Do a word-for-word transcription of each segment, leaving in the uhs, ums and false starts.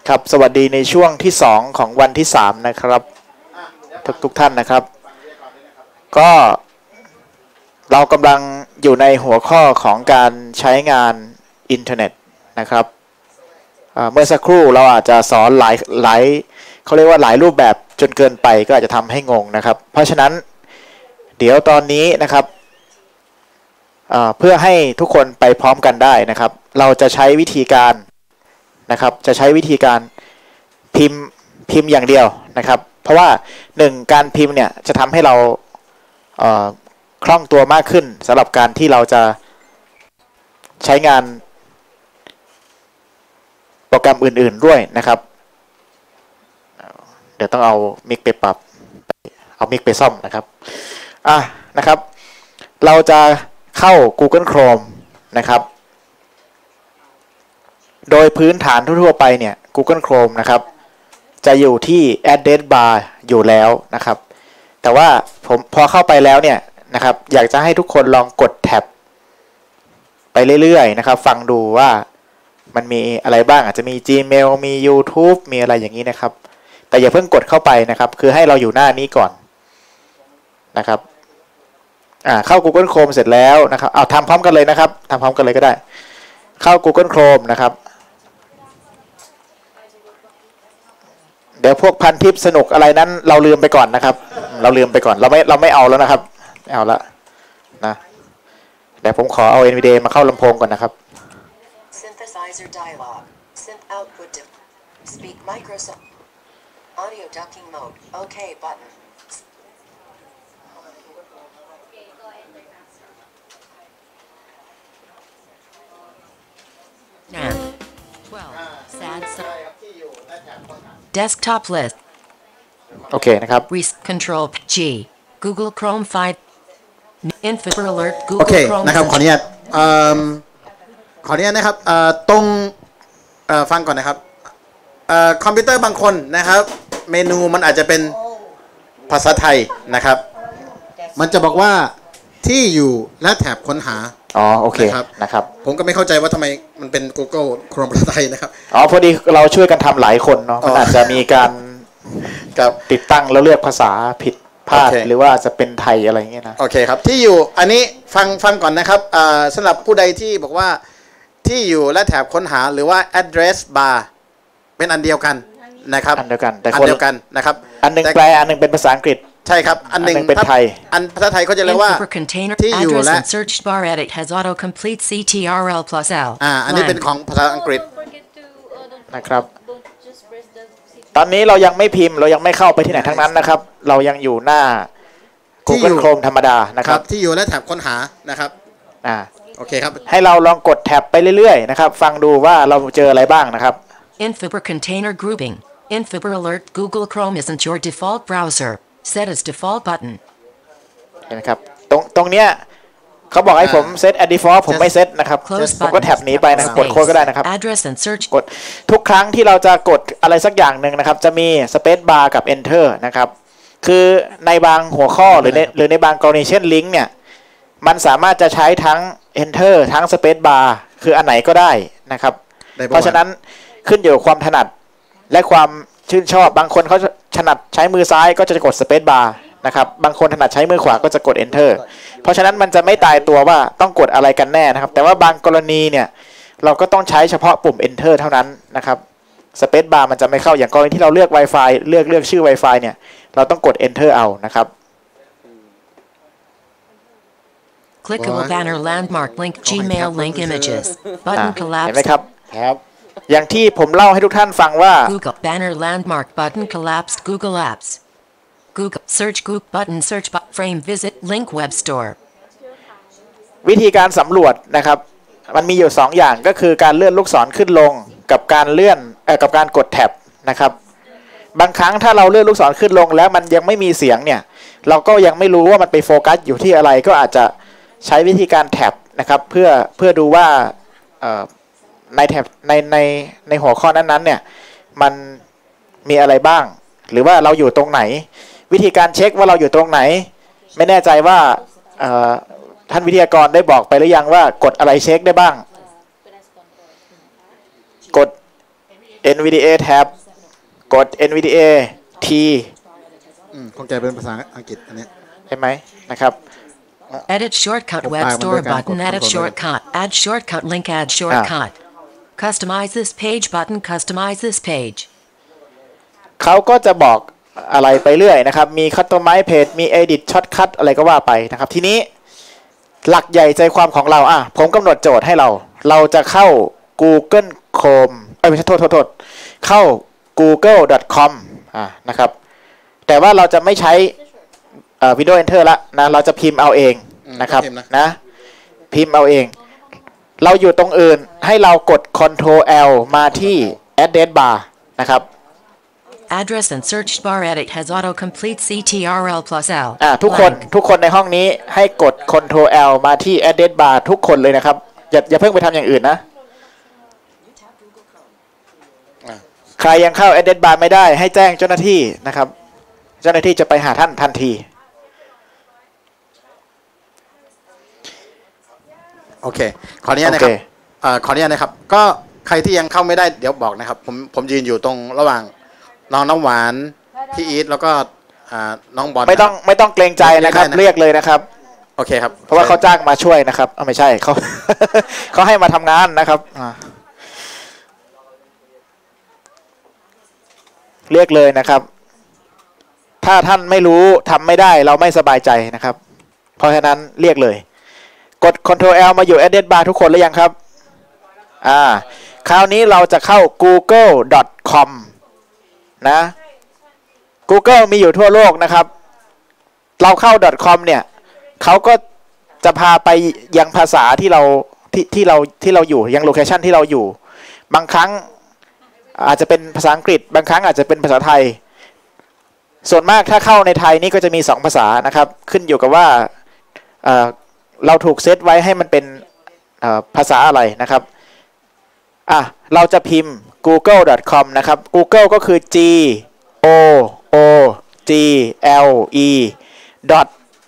ครับสวัสดีในช่วงที่สองของวันที่สามนะครับทุกทุกท่านนะครับก็เรากำลังอยู่ในหัวข้อของการใช้งานอินเทอร์เน็ตนะครับเมื่อสักครู่เราอาจจะสอนหลายหลายเขาเรียกว่าหลายรูปแบบจนเกินไปก็อาจจะทำให้งงนะครับเพราะฉะนั้นเดี๋ยวตอนนี้นะครับเพื่อให้ทุกคนไปพร้อมกันได้นะครับเราจะใช้วิธีการนะครับจะใช้วิธีการพิมพ์พิมพ์อย่างเดียวนะครับเพราะว่าหนึ่งการพิมพ์เนี่ยจะทำให้เราเอ่อคล่องตัวมากขึ้นสำหรับการที่เราจะใช้งานโปรแกรมอื่นๆด้วยนะครับเดี๋ยวต้องเอามิกไปปรับเอามิกไปซ่อมนะครับอ่ะนะครับเราจะเข้า Google Chrome นะครับโดยพื้นฐานทั่วๆไปเนี่ย Google Chrome นะครับจะอยู่ที่ address bar อยู่แล้วนะครับแต่ว่าผมพอเข้าไปแล้วเนี่ยนะครับอยากจะให้ทุกคนลองกดแท็บไปเรื่อยๆนะครับฟังดูว่ามันมีอะไรบ้างอาจจะมี Gmail มี YouTube มีอะไรอย่างนี้นะครับแต่อย่าเพิ่งกดเข้าไปนะครับคือให้เราอยู่หน้านี้ก่อนนะครับอ่าเข้า Google Chrome เสร็จแล้วนะครับเอาทำพร้อมกันเลยนะครับทำพร้อมกันเลยก็ได้เข้า Google Chrome นะครับเดี๋ยวพวกพันทิปสนุกอะไรนั้นเราลืมไปก่อนนะครับเราลืมไปก่อนเราไม่เราไม่เอาแล้วนะครับไม่เอาละนะเดี๋ยวผมขอเอา เอ็น วี ดี เอ มาเข้าลำโพงก่อนนะครับ Synthesizer dialog synth output speak Microsoft audio ducking mode OK button now twelve sad desktop list โอเคนะครับ control G Google Chrome ไฟว์ info alert โอ Google เค Chrome นะครับขออนุญาตขออนุญาตนะครับตรงฟังก่อนนะครับคอมพิวเตอร์บางคนนะครับเมนูมันอาจจะเป็นภาษาไทยนะครับมันจะบอกว่าที่อยู่และแถบค้นหาอ๋อโอเคนะครับผมก็ไม่เข้าใจว่าทำไมมันเป็น Google Chrome ภาษาไทยนะครับอ๋อพอดีเราช่วยกันทำหลายคนเนาะมันอาจจะมีการติดตั้งแล้วเลือกภาษาผิดพลาดหรือว่าจะเป็นไทยอะไรอย่างเงี้ยนะโอเคครับที่อยู่อันนี้ฟังฟังก่อนนะครับสำหรับผู้ใดที่บอกว่าที่อยู่และแถบค้นหาหรือว่า address bar เป็นอันเดียวกันนะครับอันเดียวกันแต่อันเดียวกันนะครับอันหนึ่งแปลอันหนึ่งเป็นภาษาอังกฤษใช่ครับอันหนึ่งเป็นไทยอันภาษาไทยเขาจะเรียกว่าที่อยู่และ search bar edit has auto complete ซี ที อาร์ แอล plus L อ่าอันนี้เป็นของภาษาอังกฤษนะครับตอนนี้เรายังไม่พิมพ์เรายังไม่เข้าไปที่ไหนทั้งนั้นนะครับเรายังอยู่หน้า Google Chrome ธรรมดานะครับที่อยู่และแถบค้นหานะครับอ่าโอเคครับให้เราลองกดแท็บไปเรื่อยๆนะครับฟังดูว่าเราเจออะไรบ้างนะครับ Infiber container grouping Infiber alert Google Chrome isn't your default browser set as default button เห็นไหมครับตรงตรงเนี้ยเขาบอกให้ผมเซต as default ผมไม่เซตนะครับผมก็แท็บนี้ไปนะครับกดโค้ดก็ได้นะครับ address and search กดทุกครั้งที่เราจะกดอะไรสักอย่างหนึ่งนะครับจะมี space bar กับ enter นะครับคือในบางหัวข้อหรือในหรือในบางกรณีเช่นลิงก์เนี่ยมันสามารถจะใช้ทั้ง enter ทั้ง space bar คืออันไหนก็ได้นะครับเพราะฉะนั้นขึ้นอยู่กับความถนัดและความชื่นชอบบางคนเขาถนัดใช้มือซ้ายก็จะกด space bar นะครับบางคนถนัดใช้มือขวาก็จะกด enter เพราะฉะนั้นมันจะไม่ตายตัวว่าต้องกดอะไรกันแน่นะครับแต่ว่าบางกรณีเนี่ยเราก็ต้องใช้เฉพาะปุ่ม enter เท่านั้นนะครับ space bar มันจะไม่เข้าอย่างกรณีที่เราเลือก Wi-Fi เลือกเลือกชื่อ Wi-Fi เนี่ยเราต้องกด enter เอานะครับ clickable banner landmark link Gmail link images button collapse เห็นไหมครับครับอย่างที่ผมเล่าให้ทุกท่านฟังว่า Google banner landmark button collapsed Google Apps Google search Google button search frame visit link web store วิธีการสำรวจนะครับมันมีอยู่สองอย่างก็คือการเลื่อนลูกศรขึ้นลงกับการเลื่อนเอ่อกับการกดแท็บนะครับบางครั้งถ้าเราเลื่อนลูกศรขึ้นลงแล้วมันยังไม่มีเสียงเนี่ยเราก็ยังไม่รู้ว่ามันไปโฟกัสอยู่ที่อะไรก็อาจจะใช้วิธีการแท็บนะครับเพื่อเพื่อดูว่าในแท็บในในในหัวข้อนั้นๆเนี่ยมันมีอะไรบ้างหรือว่าเราอยู่ตรงไหนวิธีการเช็คว่าเราอยู่ตรงไหนไม่แน่ใจว่าท่านวิทยากรได้บอกไปหรือยังว่ากดอะไรเช็คได้บ้างกดเอ็น วี ดี เอ Tab กด เอ็น วี ดี เอ T อืมของแกเป็นภาษาอังกฤษอันนี้ใช่ไหมนะครับ Edit shortcut web Ah, store mandakan button. kod Edit control shortcut. Add shortcut link. Add shortcut. Customize this page button. Customize this page. เขาก็จะบอกอะไรไปเรื่อยนะครับมี Customize Page มี Edit Shortcut อะไรก็ว่าไปนะครับทีนี้หลักใหญ่ใจความของเราอ่ะผมกำหนดโจทย์ให้เราเราจะเข้า Google Chrome เอ้ยไม่ใช่โทษโทษโทษเข้า google ดอท คอม อ่านะครับแต่ว่าเราจะไม่ใช้เอ่อ Windows Enter ละนะเราจะพิมพ์เอาเองนะครับนะพิมพ์เอาเองเราอยู่ตรงอื่นให้เรากด Control L มาที่ Address Bar นะครับ Address and search bar edit has autocomplete ซี ที อาร์ แอล plus L อ่าทุกคนทุกคนในห้องนี้ให้กด Control L มาที่ Address Bar ทุกคนเลยนะครับอย่าอย่าเพิ่งไปทำอย่างอื่นนะใครยังเข้า Address Bar ไม่ได้ให้แจ้งเจ้าหน้าที่นะครับเจ้าหน้าที่จะไปหาท่านทันทีโอเคขออนุญาตนะครับอ่าขออนุญาตนะครับก็ใครที่ยังเข้าไม่ได้เดี๋ยวบอกนะครับผมผมยืนอยู่ตรงระหว่างน้องน้ำหวานพี่อีทแล้วก็อ่าน้องบอลไม่ต้องไม่ต้องเกรงใจนะครับเรียกเลยนะครับโอเคครับเพราะว่าเขาจ้างมาช่วยนะครับเอาไม่ใช่เขา เขาให้มาทำงานนะครับเรียกเลยนะครับถ้าท่านไม่รู้ทำไม่ได้เราไม่สบายใจนะครับเพราะฉะนั้นเรียกเลยกด Control L มาอยู่ Address Bar ทุกคนหรือยังครับอ่าคราวนี้เราจะเข้า google ดอท คอม นะ Google มีอยู่ทั่วโลกนะครับเราเข้า .com เนี่ยเขาก็จะพาไปยังภาษาที่เราที่ที่เราที่เราอยู่ยังโลเคชันที่เราอยู่บางครั้งอาจจะเป็นภาษาอังกฤษบางครั้งอาจจะเป็นภาษาไทยส่วนมากถ้าเข้าในไทยนี่ก็จะมีสองภาษานะครับขึ้นอยู่กับว่าเอ่อเราถูกเซตไว้ให้มันเป็นภาษาอะไรนะครับอ่ะเราจะพิมพ์ google ดอท คอม นะครับ Google ก็คือ G O O G L E dot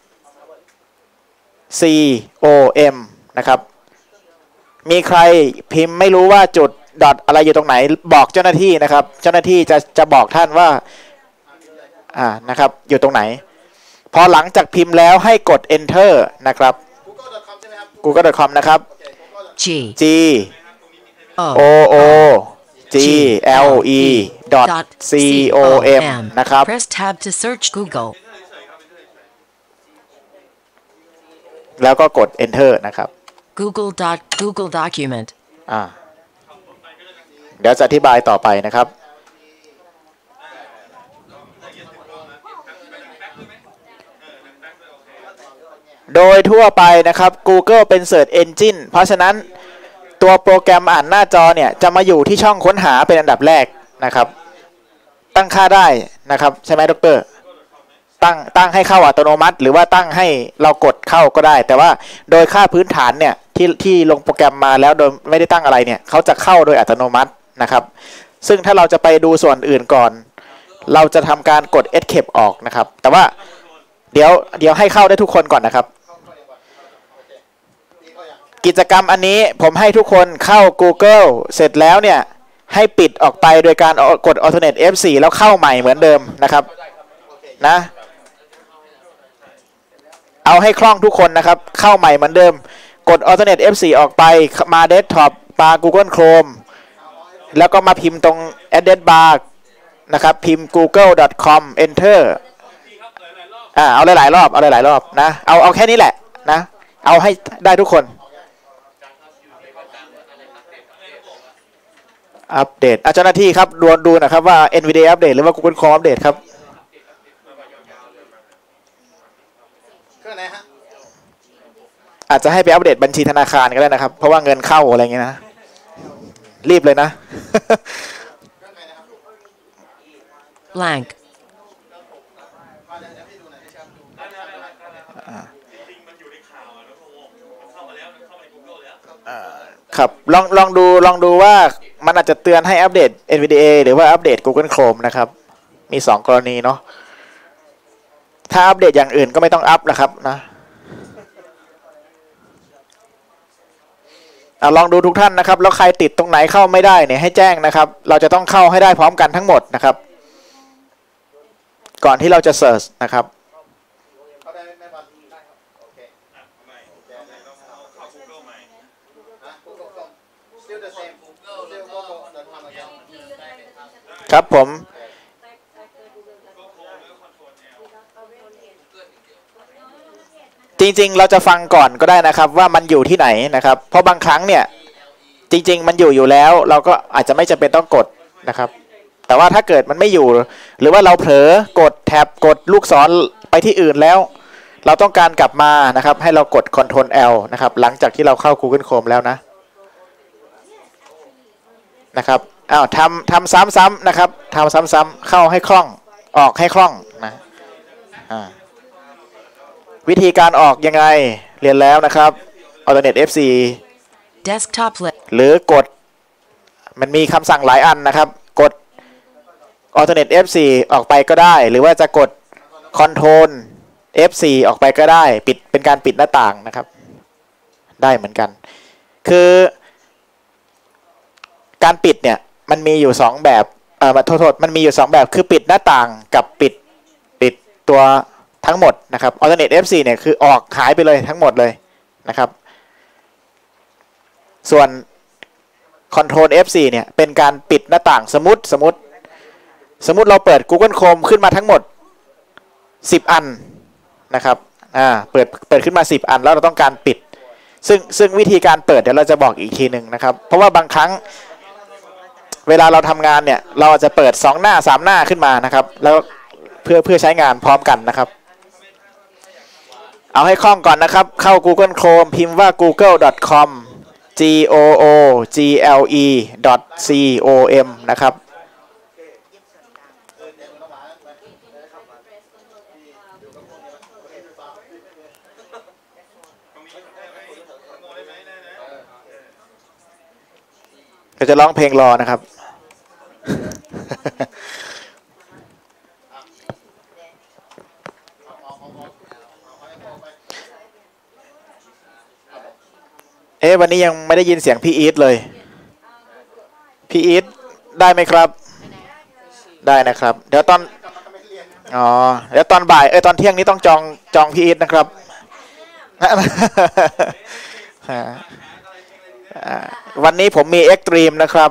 C O M นะครับมีใครพิมพ์ไม่รู้ว่าจุดดอทอะไรอยู่ตรงไหนบอกเจ้าหน้าที่นะครับเจ้าหน้าที่จะจะบอกท่านว่าอ่านะครับอยู่ตรงไหนพอหลังจากพิมพ์แล้วให้กด enter นะครับ google ดอท คอม นะครับ G G O O G L E dot C O M นะครับ Press tab to search Google แล้วก็กด enter นะครับ Google dot Google document อ่าเดี๋ยวจะอธิบายต่อไปนะครับโดยทั่วไปนะครับ Google เป็น Search Engine เพราะฉะนั้นตัวโปรแกรมอ่านหน้าจอเนี่ยจะมาอยู่ที่ช่องค้นหาเป็นอันดับแรกนะครับตั้งค่าได้นะครับใช่ไหมดร.ตั้งตั้งให้เข้าอัตโนมัติหรือว่าตั้งให้เรากดเข้าก็ได้แต่ว่าโดยค่าพื้นฐานเนี่ยที่ที่ลงโปรแกรมมาแล้วโดยไม่ได้ตั้งอะไรเนี่ยเขาจะเข้าโดยอัตโนมัตินะครับซึ่งถ้าเราจะไปดูส่วนอื่นก่อนเราจะทำการกด escape ออกนะครับแต่ว่าเดี๋ยวเดี๋ยวให้เข้าได้ทุกคนก่อนนะครับกิจกรรมอันนี้ผมให้ทุกคนเข้า Google เสร็จแล้วเนี่ยให้ปิดออกไปโดยการกด Alternate เอฟ โฟร์ แล้วเข้าใหม่เหมือนเดิมนะครับนะเอาให้คล่องทุกคนนะครับเข้าใหม่เหมือนเดิมกด Alternate เอฟ โฟร์ ออกไปมา Desktop มา Google Chrome แล้วก็มาพิมพ์ตรง Address Bar นะครับพิมพ์ google ดอท คอม enter อ่าเอาหลายๆรอบเอาหลายๆรอบนะเอาเอาแค่นี้แหละนะเอาให้ได้ทุกคนอัปเดตเจ้าหน้าที่ครับดูดูนะครับว่า เอ็น วี ดี เอ อัปเดตหรือว่า Google Chrome อัปเดตครับอาจจะให้ไปอัปเดตบัญชีธนาคารก็ได้นะครับเพราะว่าเงินเข้าอะไรเงี้ยนะรีบเลยนะ blank ครับลองลองดูลองดูว่ามันอาจจะเตือนให้อัปเดต เอ็น วี ดี เอ หรือว่าอัปเดต Google Chrome นะครับมีสองกรณีเนาะถ้าอัปเดตอย่างอื่นก็ไม่ต้องอัปนะครับนะอ่ะลองดูทุกท่านนะครับแล้วใครติดตรงไหนเข้าไม่ได้เนี่ยให้แจ้งนะครับเราจะต้องเข้าให้ได้พร้อมกันทั้งหมดนะครับก่อนที่เราจะเสิร์ชนะครับครับผมจริงๆเราจะฟังก่อนก็ได้นะครับว่ามันอยู่ที่ไหนนะครับเพราะบางครั้งเนี่ยจริงๆมันอยู่อยู่แล้วเราก็อาจจะไม่จำเป็นต้องกดนะครับแต่ว่าถ้าเกิดมันไม่อยู่หรือว่าเราเผลอกดแท็บกดลูกศรไปที่อื่นแล้วเราต้องการกลับมานะครับให้เรากด Ctrl L นะครับหลังจากที่เราเข้า Google Chrome แล้วนะนะครับอ้าวทำทำซ้ำๆนะครับทำซ้ำๆเข้าให้คล่องออกให้คล่องนะอ่าวิธีการออกยังไงเรียนแล้วนะครับ Alternate เอฟ ซี Desktop list. หรือกดมันมีคำสั่งหลายอันนะครับกด Alternate เอฟ ซี ออกไปก็ได้หรือว่าจะกด Control เอฟ ซี ออกไปก็ได้ปิดเป็นการปิดหน้าต่างนะครับได้เหมือนกันคือการปิดเนี่ยมันมีอยู่สองแบบเอ่อโทษโทษมันมีอยู่สองแบบคือปิดหน้าต่างกับปิดปิดตัวทั้งหมดนะครับ Alternate เอฟ ซี เนี่ยคือออกหายไปเลยทั้งหมดเลยนะครับส่วน Control เอฟ ซี เนี่ยเป็นการปิดหน้าต่างสมมติสมมติสมมติเราเปิด Google Chrome ขึ้นมาทั้งหมดสิบอันนะครับอ่าเปิดเปิดขึ้นมาสิบอันแล้วเราต้องการปิดซึ่งซึ่งวิธีการเปิดเดี๋ยวเราจะบอกอีกทีหนึ่งนะครับเพราะว่าบางครั้งเวลาเราทำงานเนี่ยเราจะเปิดสองหน้าสามหน้าขึ้นมานะครับแล้วเพื่อเพื่อใช้งานพร้อมกันนะครับเอาให้คล่องก่อนนะครับเข้า Google Chrome พิมพ์ว่า google ดอท คอม g o o g l e ดอท c o m นะครับก็จะร้องเพลงรอนะครับ เอ๊ะวันนี้ยังไม่ได้ยินเสียงพี่อีทเลยพี่อีทได้ไหมครับได้นะครับเดี๋ยวตอนอ๋อเดี๋ยวตอนบ่ายเอ้ยตอนเที่ยงนี้ต้องจองจองพี่อีทนะครับ วันนี้ผมมีเอ็กตรีมนะครับ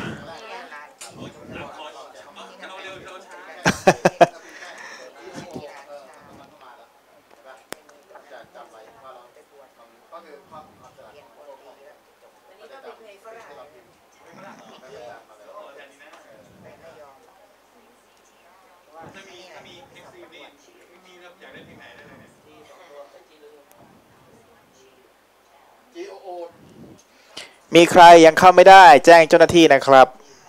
มีใครยังเข้าไม่ได้แจ้งเจ้าหน้าที่นะครับ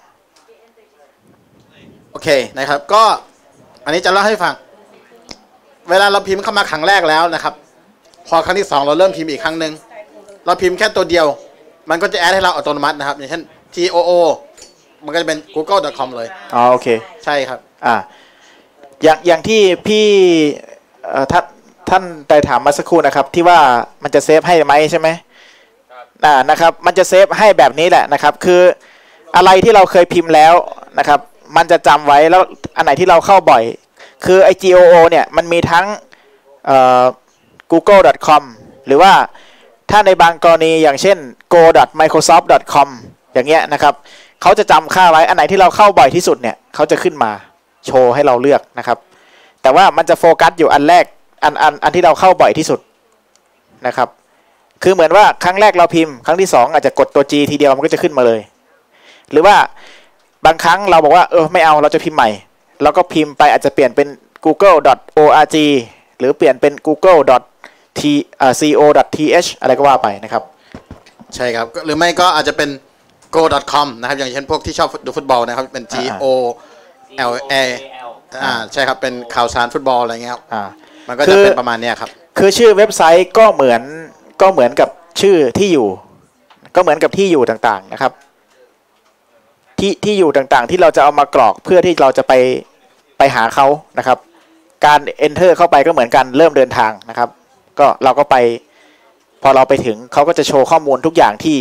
โอเคนะครับก็อันนี้จะเล่าให้ฟังเวลาเราพิมพ์เข้ามาครั้งแรกแล้วนะครับพอครั้งที่สองเราเริ่มพิมพ์อีกครั้งหนึ่งเราพิมพ์แค่ตัวเดียวมันก็จะแอดให้เราอัตโนมัตินะครับอย่างเช่น ที โอ โอ มันก็จะเป็น google ดอท คอม เลยอ๋อโอเคใช่ครับอ่าอย่างอย่างที่พี่เอ่อท่านท่านได้ถามมาสักครู่นะครับที่ว่ามันจะเซฟให้ไหมใช่ไหมอ่านะครับมันจะเซฟให้แบบนี้แหละนะครับคืออะไรที่เราเคยพิมพ์แล้วนะครับมันจะจำไว้แล้วอันไหนที่เราเข้าบ่อยคือไอ จี โอ โอ เนี่ยมันมีทั้งเอ่อ google ดอท คอม หรือว่าถ้าในบางกรณีอย่างเช่น go ดอท ไมโครซอฟท์ ดอท คอม อย่างเงี้ยนะครับเขาจะจำค่าไว้อันไหนที่เราเข้าบ่อยที่สุดเนี่ยเขาจะขึ้นมาโชว์ให้เราเลือกนะครับแต่ว่ามันจะโฟกัสอยู่อันแรกอันอันอันที่เราเข้าบ่อยที่สุดนะครับคือเหมือนว่าครั้งแรกเราพิมพ์ครั้งที่สองอาจจะกดตัว G ทีเดียวมันก็จะขึ้นมาเลยหรือว่าบางครั้งเราบอกว่าเออไม่เอาเราจะพิมพ์ใหม่เราก็พิมพ์ไปอาจจะเปลี่ยนเป็น google ดอท โอ อาร์ จี หรือเปลี่ยนเป็น google ดอท ซี โอ ดอท ที เอช อะไรก็ว่าไปนะครับใช่ครับหรือไม่ก็อาจจะเป็น go ดอท คอม นะครับอย่างเช่นพวกที่ชอบดูฟุตบอลนะครับเป็น G O L A อ่าใช่ครับเป็นข่าวสารฟุตบอลอะไรเงี้ยครับอ่ามันก็จะเป็นประมาณนี้ครับคือชื่อเว็บไซต์ก็เหมือนก็เหมือนกับชื่อที่อยู่ก็เหมือนกับที่อยู่ต่างๆนะครับที่ที่อยู่ต่างๆที่เราจะเอามากรอกเพื่อที่เราจะไปไปหาเขานะครับการ enter เข้าไปก็เหมือนกันเริ่มเดินทางนะครับก็เราก็ไปพอเราไปถึงเขาก็จะโชว์ข้อมูลทุกอย่างที่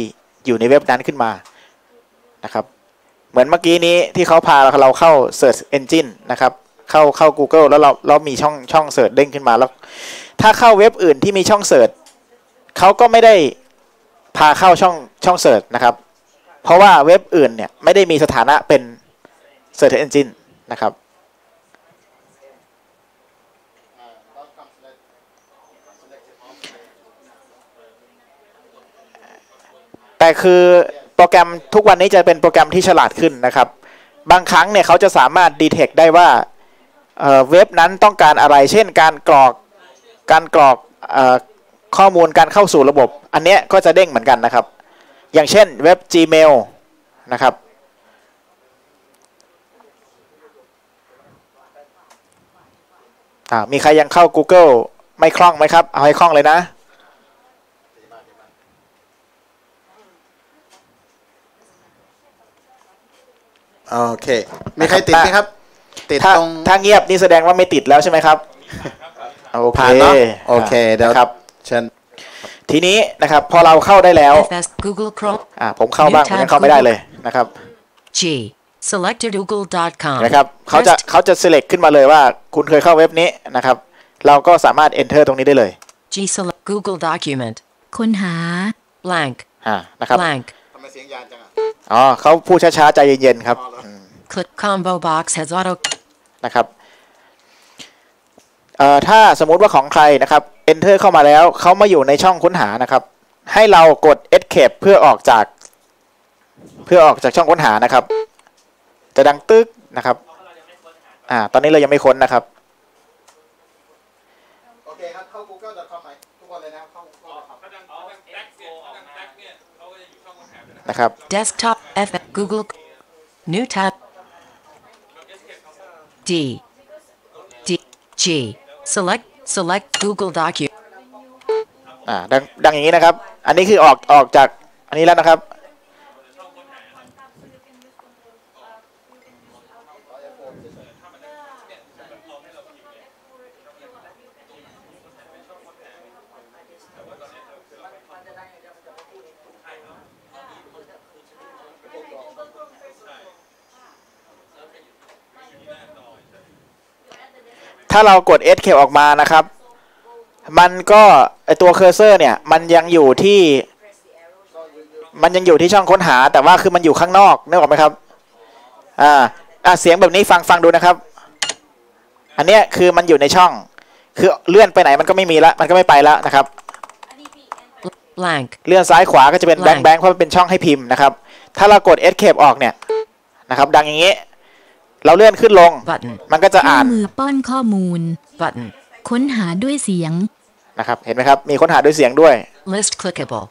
อยู่ในเว็บนั้นขึ้นมานะครับเหมือนเมื่อกี้นี้ที่เขาพาเราเข้า Search Engine นะครับเข้าเข้า Google แล้วเราเรามีช่องช่องเสิร์ชเด้งขึ้นมาแล้วถ้าเข้าเว็บอื่นที่มีช่องเสิร์ชเขาก็ไม่ได้พาเข้าช่องช่องเสิร์ชนะครับเพราะว่าเว็บอื่นเนี่ยไม่ได้มีสถานะเป็น Search Engine นะครับแต่คือโปรแกรมทุกวันนี้จะเป็นโปรแกรมที่ฉลาดขึ้นนะครับบางครั้งเนี่ยเขาจะสามารถ detect ได้ว่าเอ่อเว็บนั้นต้องการอะไรเช่นการกรอกการกรอกเอ่อข้อมูลการเข้าสู่ระบบอันเนี้ยก็จะเด้งเหมือนกันนะครับอย่างเช่นเว็บ Gmail นะครับอ่ามีใครยังเข้า Google ไม่คล่องไหมครับเอาให้คล่องเลยนะโอเคมีใครติดไหมครับติดถ้าตรงถ้าเงียบนี่แสดงว่าไม่ติดแล้วใช่ไหมครับโอเคผ่านเนาะโอเคเดี๋ยวครับเชิญทีนี้นะครับพอเราเข้าได้แล้ว F S Google Chrome อ่าผมเข้าบ้างผมยังเข้าไม่ได้เลยนะครับ G selected google dot com นะครับเขาจะเขาจะ select ขึ้นมาเลยว่าคุณเคยเข้าเว็บนี้นะครับเราก็สามารถ enter ตรงนี้ได้เลย G select Google document ค้นหา blank อ่านะครับ blank ทำไมเสียงยานจังอ่ะอ๋อเขาพูดช้าๆใจเย็นๆครับอืม click combo box has auto นะครับเอ่อถ้าสมมุติว่าของใครนะครับ enter เข้ามาแล้วเขามาอยู่ในช่องค้นหานะครับให้เรากด escape เพื่อออกจากเพื่อออกจากช่องค้นหานะครับจะดังตึ๊กนะครับอ่าตอนนี้เรายังไม่ค้นนะครับโอเคครับเข้า กูเกิล ดอท คอม ไหมทุกคนเลยนะเข้า กูเกิล ดอท คอมนะครับ desktop F Google new tab D D G select select Google document อ่าดังดังอย่างนี้นะครับอันนี้คือออกออกจากอันนี้แล้วนะครับถ้าเรากด escape ออกมานะครับมันก็ไอตัวเคอร์เซอร์เนี่ยมันยังอยู่ที่มันยังอยู่ที่ช่องค้นหาแต่ว่าคือมันอยู่ข้างนอกนึกออกไหมครับอ่าอ่าเสียงแบบนี้ฟังฟังดูนะครับอันเนี้ยคือมันอยู่ในช่องคือเลื่อนไปไหนมันก็ไม่มีละมันก็ไม่ไปแล้วนะครับ blank เลื่อนซ้ายขวาก็จะเป็นแบงค์แบงค์เพราะมันเป็นช่องให้พิมพ์นะครับถ้าเรากด escape ออกเนี่ยนะครับดังอย่างนี้เราเลื่อนขึ้นลง button มันก็จะเครื่อ่าองนมือป้อนข้อมูล button ค้นหาด้วยเสียงนะครับเห็นไหมครับมีค้นหาด้วยเสียงด้วย list clickable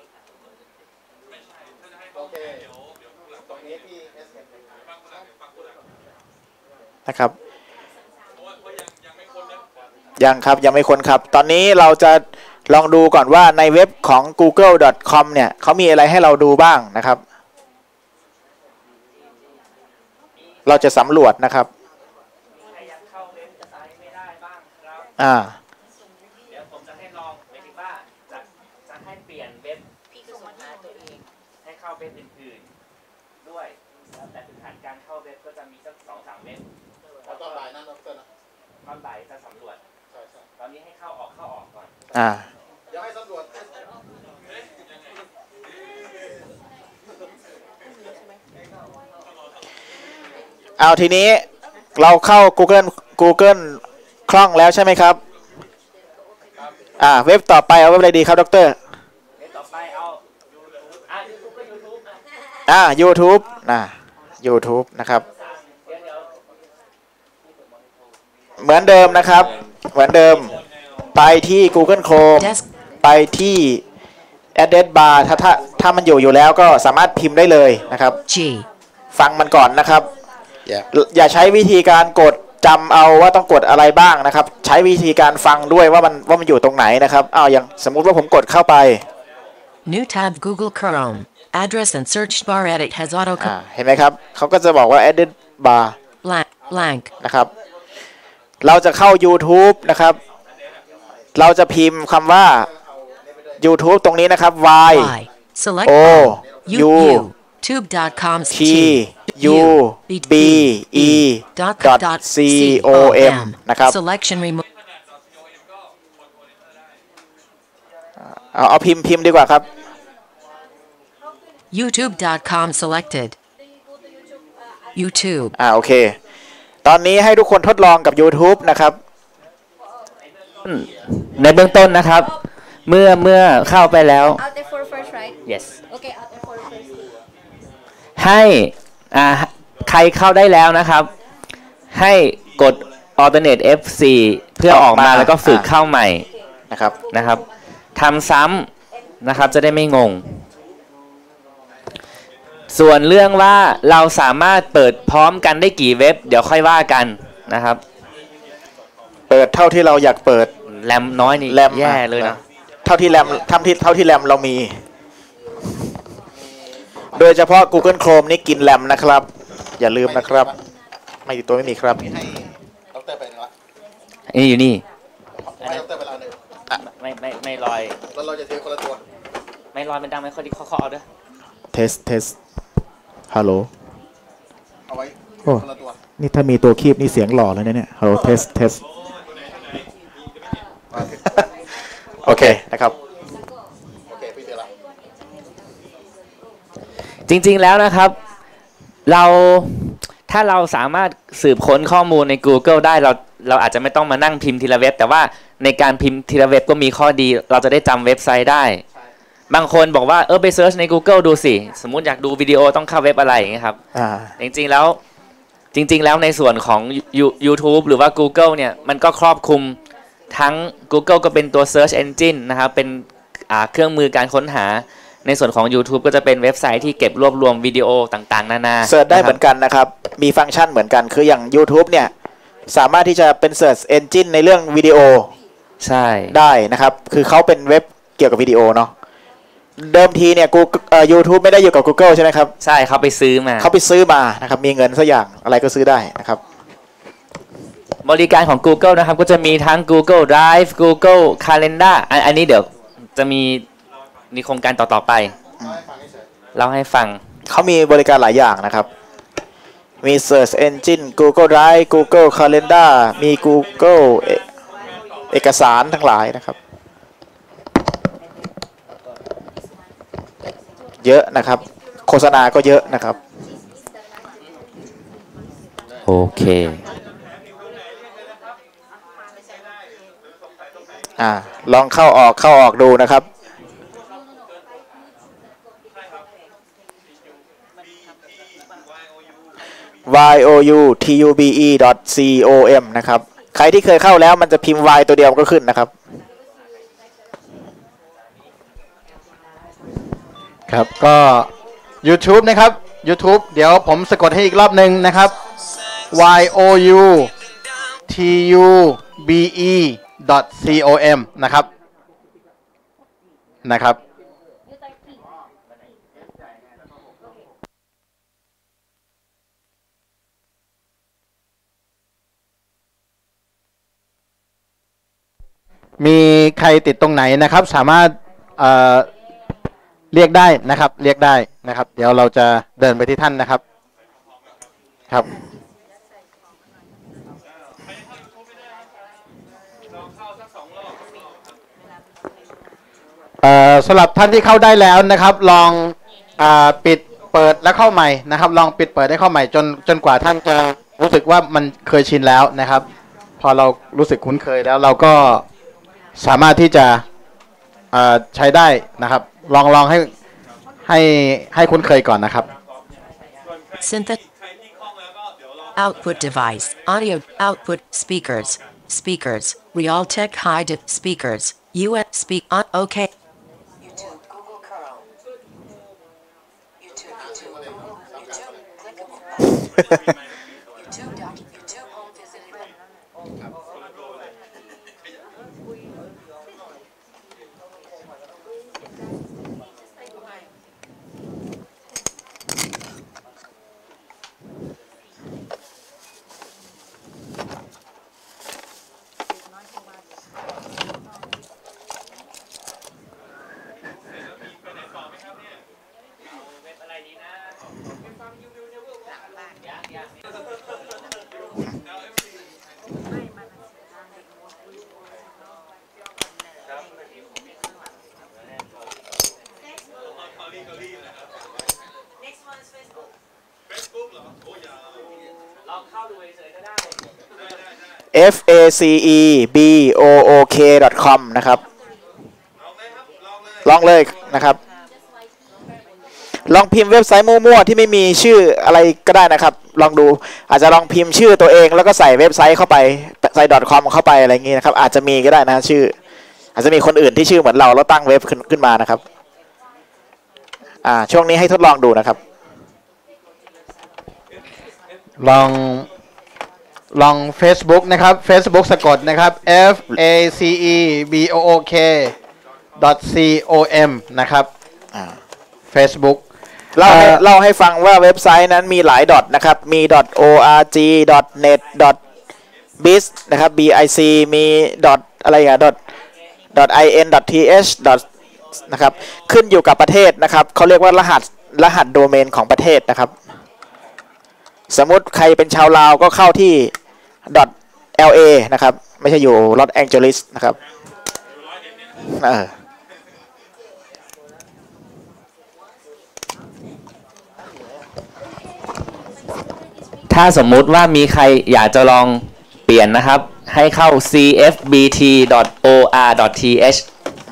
นะครับยังครับยังไม่ค้นครับตอนนี้เราจะลองดูก่อนว่าในเว็บของ กูเกิล ดอท คอม เนี่ยเขามีอะไรให้เราดูบ้างนะครับเราจะสำรวจนะครับอ่าเดี๋ยวผมจะให้ลองหมายถึงว่าจะจะให้เปลี่ยนเว็บพี่ก็ค้นหาตัวเองให้เข้าเว็บอื่นๆด้วยแล้วแต่พื้นฐานการเข้าเว็บก็จะมีสักสองสามเว็บแล้วก็ไลน์นั่นก็ตอนบ่ายจะสำรวจตอนนี้ให้เข้าออกเข้าออกก่อนอ่าเดี๋ยวให้สำรวจเอาทีนี้เราเข้า Google Google คล่องแล้วใช่ไหมครับอ่าเว็บต่อไปเอาเว็บอะไรดีครับดร. เว็บต่อไปเอาอ่า YouTube ก็ YouTube อ่า YouTube นะ YouTube นะครับเหมือนเดิมนะครับเหมือนเดิมไปที่ Google Chrome desk ไปที่ address bar ถ้าถ้าถ้ามันอยู่อยู่แล้วก็สามารถพิมพ์ได้เลยนะครับ G ฟังมันก่อนนะครับ yeah. อย่าใช้วิธีการกดจำเอาว่าต้องกดอะไรบ้างนะครับใช้วิธีการฟังด้วยว่ามันว่ามันอยู่ตรงไหนนะครับอ้าวอย่างสมมุติว่าผมกดเข้าไป new tab Google Chrome address and search bar edit has auto อ่าเห็นไหมครับเขาก็จะบอกว่า address bar blank blank นะครับเราจะเข้า YouTube นะครับเราจะพิมพ์คำว่า YouTube ตรงนี้นะครับ y Select O U U YouTube dot com T U B E dot C O M นะครับ Selection remove เอาเอาพิมพ์พิมพ์ดีกว่าครับ YouTube dot com selected YouTube อ่าโอเค ตอนนี้ให้ทุกคนทดลองกับ YouTube นะครับในเบื้องต้นนะครับ เมื่อเมื่อเข้าไปแล้ว Out F four first, right? yes Okay, Out F four first. ให้อ่าใครเข้าได้แล้วนะครับ ให้กด alternate เอฟ โฟร์ เพื่อออกมาแล้วก็ฝึกเข้าใหม่นะครับนะครับทำซ้ำนะครับจะได้ไม่งง ส่วนเรื่องว่าเราสามารถเปิดพร้อมกันได้กี่เว็บ เดี๋ยวค่อยว่ากันนะครับเปิดเท่าที่เราอยากเปิดแรมน้อยนี่แรมแย่เลยนะเท่าที่แรมเท่าที่เท่าที่แรมเรามี โดยเฉพาะ Google Chrome นี่กินแรมนะครับ อย่าลืมนะครับ ไม่ติดตัวไม่มีครับให้ดรไปหนึ่งละนี่อยู่นี่ให้ดรไปแล้วหนึ่งไม่ไม่ไม่ลอยแล้วเราจะเทคนละตัวไม่ลอยมันดังไม่ค่อยดีข้อเอาด้วยเทสเทสฮัลโหลเอาไว้โอ้คนละตัวนี่ถ้ามีตัวคีบนี่เสียงหล่อเลยนะเนี่ยฮัลโหลเทสเทสโอเคนะครับโอเคพี่เดี๋ยวละจริงๆแล้วนะครับ เราถ้าเราสามารถสืบค้นข้อมูลใน Google ได้เราเราอาจจะไม่ต้องมานั่งพิมพ์ทีละเว็บ แต่ว่าในการพิมพ์ทีละเว็บก็มีข้อดี เราจะได้จำเว็บไซต์ได้บางคนบอกว่าเออไปเซิร์ชใน Google ดูสิสมมุติอยากดูวิดีโอต้องเข้าเว็บอะไรอย่างเงี้ยครับอ่าจริงๆแล้วจริงๆแล้วในส่วนของ YouTube หรือว่า Google เนี่ยมันก็ครอบคลุมทั้ง Google ก็เป็นตัว Search Engine นะครับเป็นเครื่องมือการค้นหาในส่วนของ YouTube ก็จะเป็นเว็บไซต์ที่เก็บรวบรวมวิดีโอต่างๆนานาเสิร์ชได้เหมือนกันนะครับมีฟังก์ชันเหมือนกันคืออย่าง YouTube เนี่ยสามารถที่จะเป็น Search Engine ในเรื่องวิดีโอใช่ได้นะครับคือเขาเป็นเว็บเกี่ยวกับวิดีโอเนาะเดิมทีเนี่ย Google เอ่อ YouTube ไม่ได้อยู่กับ Google ใช่ไหมครับใช่เขาไปซื้อมาเขาไปซื้อมานะครับมีเงินสักอย่างอะไรก็ซื้อได้นะครับบริการของ Google นะครับก็จะมีทั้ง Google Drive Google Calendar อันอันนี้เดี๋ยวจะมีมีโครงการต่อๆไปเล่าให้ฟังเขามีบริการหลายอย่างนะครับมี Search Engine Google Drive Google Calendar มี Google เอเอกสารทั้งหลายนะครับเยอะนะครับโฆษณาก็เยอะนะครับโอเคอ่าลองเข้าออกเข้าออกดูนะครับ y o u t u b e dot c o m นะครับใครที่เคยเข้าแล้วมันจะพิมพ์ y ตัวเดียวก็ขึ้นนะครับครับก็ YouTube นะครับ YouTube เดี๋ยวผมสะกดให้อีกรอบหนึ่งนะครับ y o u t u b e dot c o m นะครับนะครับมีใครติดตรงไหนนะครับสามารถเอ่อเรียกได้นะครับเรียกได้นะครับเดี๋ยวเราจะเดินไปที่ท่านนะครับครับเอ่อสำหรับท่านที่เข้าได้แล้วนะครับลองอ่าปิดเปิดแล้วเข้าใหม่นะครับลองปิดเปิดได้เข้าใหม่จนจนกว่าท่านจะรู้สึกว่ามันเคยชินแล้วนะครับพอเรารู้สึกคุ้นเคยแล้วเราก็สามารถที่จะใช้ได้นะครับลองลองให้ให้ให้คุ้นเคยก่อนนะครับ Synthetic output device audio output speakers speakers Realtek high def speakers U S speak on okay YouTube Google Chrome YouTube YouTube YouTube clickable YouTube doc YouTube home visited f a c e b o o k dot com นะครับลองเลยนะครับลองพิมพ์เว็บไซต์มั่วๆที่ไม่มีชื่ออะไรก็ได้นะครับลองดูอาจจะลองพิมพ์ชื่อตัวเองแล้วก็ใส่เว็บไซต์เข้าไปใส่ .com เข้าไปอะไรอย่างงี้นะครับอาจจะมีก็ได้นะชื่ออาจจะมีคนอื่นที่ชื่อเหมือนเราแล้วตั้งเว็บขึ้นขึ้นมานะครับอ่าช่วงนี้ให้ทดลองดูนะครับลองลอง Facebook นะครับ Facebook สะกดนะครับ F A C E B O O K dot C O M นะครับอ่า Facebook เล่าให้เล่าให้ฟังว่าเว็บไซต์นั้นมีหลายดอทนะครับมี .org .net .biz นะครับ bic มีดอทอะไรอ่ะ .in .th นะครับขึ้นอยู่กับประเทศนะครับเขาเรียกว่ารหัสรหัสโดเมนของประเทศนะครับสมมุติใครเป็นชาวลาวก็เข้าที่ .la นะครับไม่ใช่อยู่ลอสแองเจลิสนะครับเออถ้าสมมุติว่ามีใครอยากจะลองเปลี่ยนนะครับให้เข้า ซี เอฟ บี ที ดอท โอ อาร์ ดอท ที เอช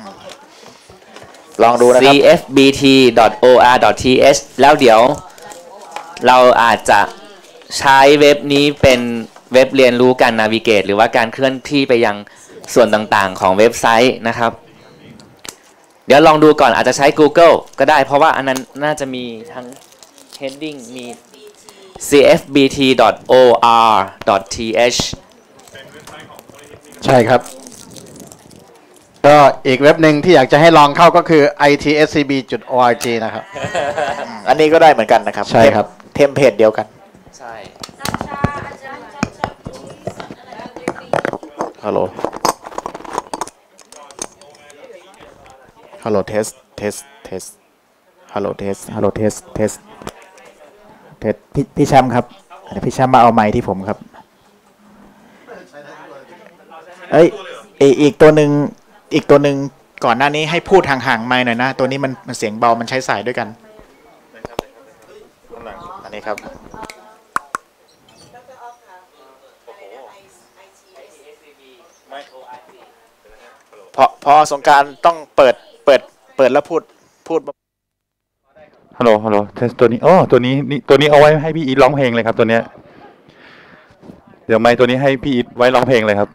ลองดูนะครับซี เอฟ บี ที ดอท โอ อาร์ ดอท ที เอช แล้วเดี๋ยวเราอาจจะใช้เว็บนี้เป็นเว็บเรียนรู้การนาวิเกตหรือว่าการเคลื่อนที่ไปยังส่วนต่างๆของเว็บไซต์นะครับเดี๋ยวลองดูก่อนอาจจะใช้ Google ก็ได้เพราะว่าอันนั้นน่าจะมีทั้ง heading มี ซี เอฟ บี ที ดอท โอ อาร์ ดอท ที เอชใช่ครับก็อีกเว็บหนึ่งที่อยากจะให้ลองเข้าก็คือ ไอ ที เอส ซี บี จุด โอ อาร์ จี นะครับอันนี้ก็ได้เหมือนกันนะครับใช่ครับเทมเพลตเดียวกันใช่ฮัลโหลฮัลโหลเทสเทสเทสฮัลโหลเทสฮัลโหลเทสเทสเทสพี่พี่แชมป์ครับเดี๋ยวพี่แชมป์มาเอาไมค์ที่ผมครับเอ้ยอีกตัวหนึ่งอีกตัวหนึ่งก่อนหน้านี้ให้พูดห่างๆไมค์หน่อยนะตัวนี้มันมันเสียงเบามันใช้สายด้วยกันอันนี้ครับพอพอสงกรานต์ต้องเปิดเปิดเปิดแล้วพูดพูดฮัลโหลฮัลโหลเทสตัวนี้อ๋อตัวนี้นี่ตัวนี้เอาไว้ให้พี่อีทร้องเพลงเลยครับตัวเนี้ยเดี๋ยวไมค์ตัวนี้ให้พี่อีทไว้ร้องเพลงเลยครับ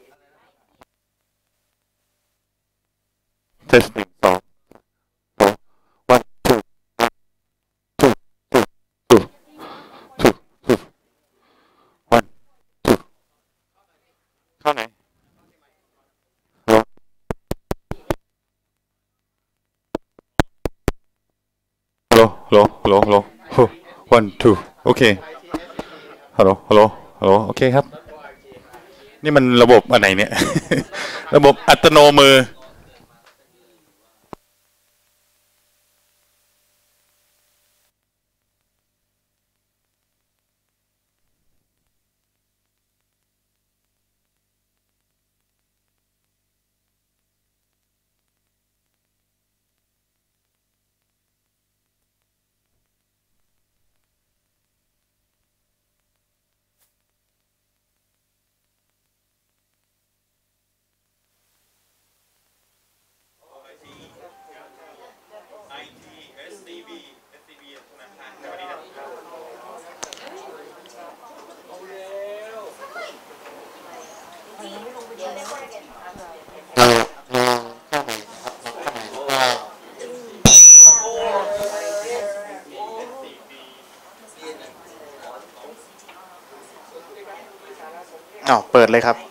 เทสหนึ่งสองวันทูทูทูทูทูทูวันทูเข้าไหนฮัลโหลฮัลโหลฮัลโหลฮัลโหลวันทูโอเคฮัลโหลฮัลโหลฮัลโหลโอเคครับนี่มันระบบอันไหนเนี่ย ระบบอัตโนมืออ้าวเปิดเลยครับ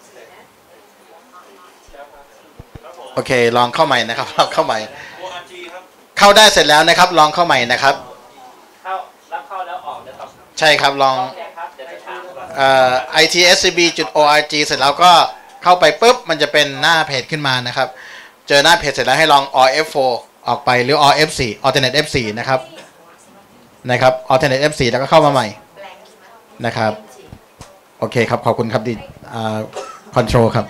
โอเคลองเข้าใหม่นะครับลองเข้าใหม่เข้าได้เสร็จแล้วนะครับลองเข้าใหม่นะครับเข้ารับเข้าแล้วออกเดี๋ยวตอบใช่ครับลองเอ่อ ไอ ที เอส ซี บี จุด โอ อาร์ จี เสร็จแล้วก็เข้าไปปุ๊บมันจะเป็นหน้าเพจขึ้นมานะครับเจอหน้าเพจเสร็จแล้วให้ลอง อ เอฟ โฟร์ ออกไปหรือ อ เอฟ โฟร์ Alternate เอฟ โฟร์ นะครับนะครับ alternate เอฟ โฟร์ แล้วก็เข้ามาใหม่นะครับโอเคครับขอบคุณครับดีอ่า control ครับ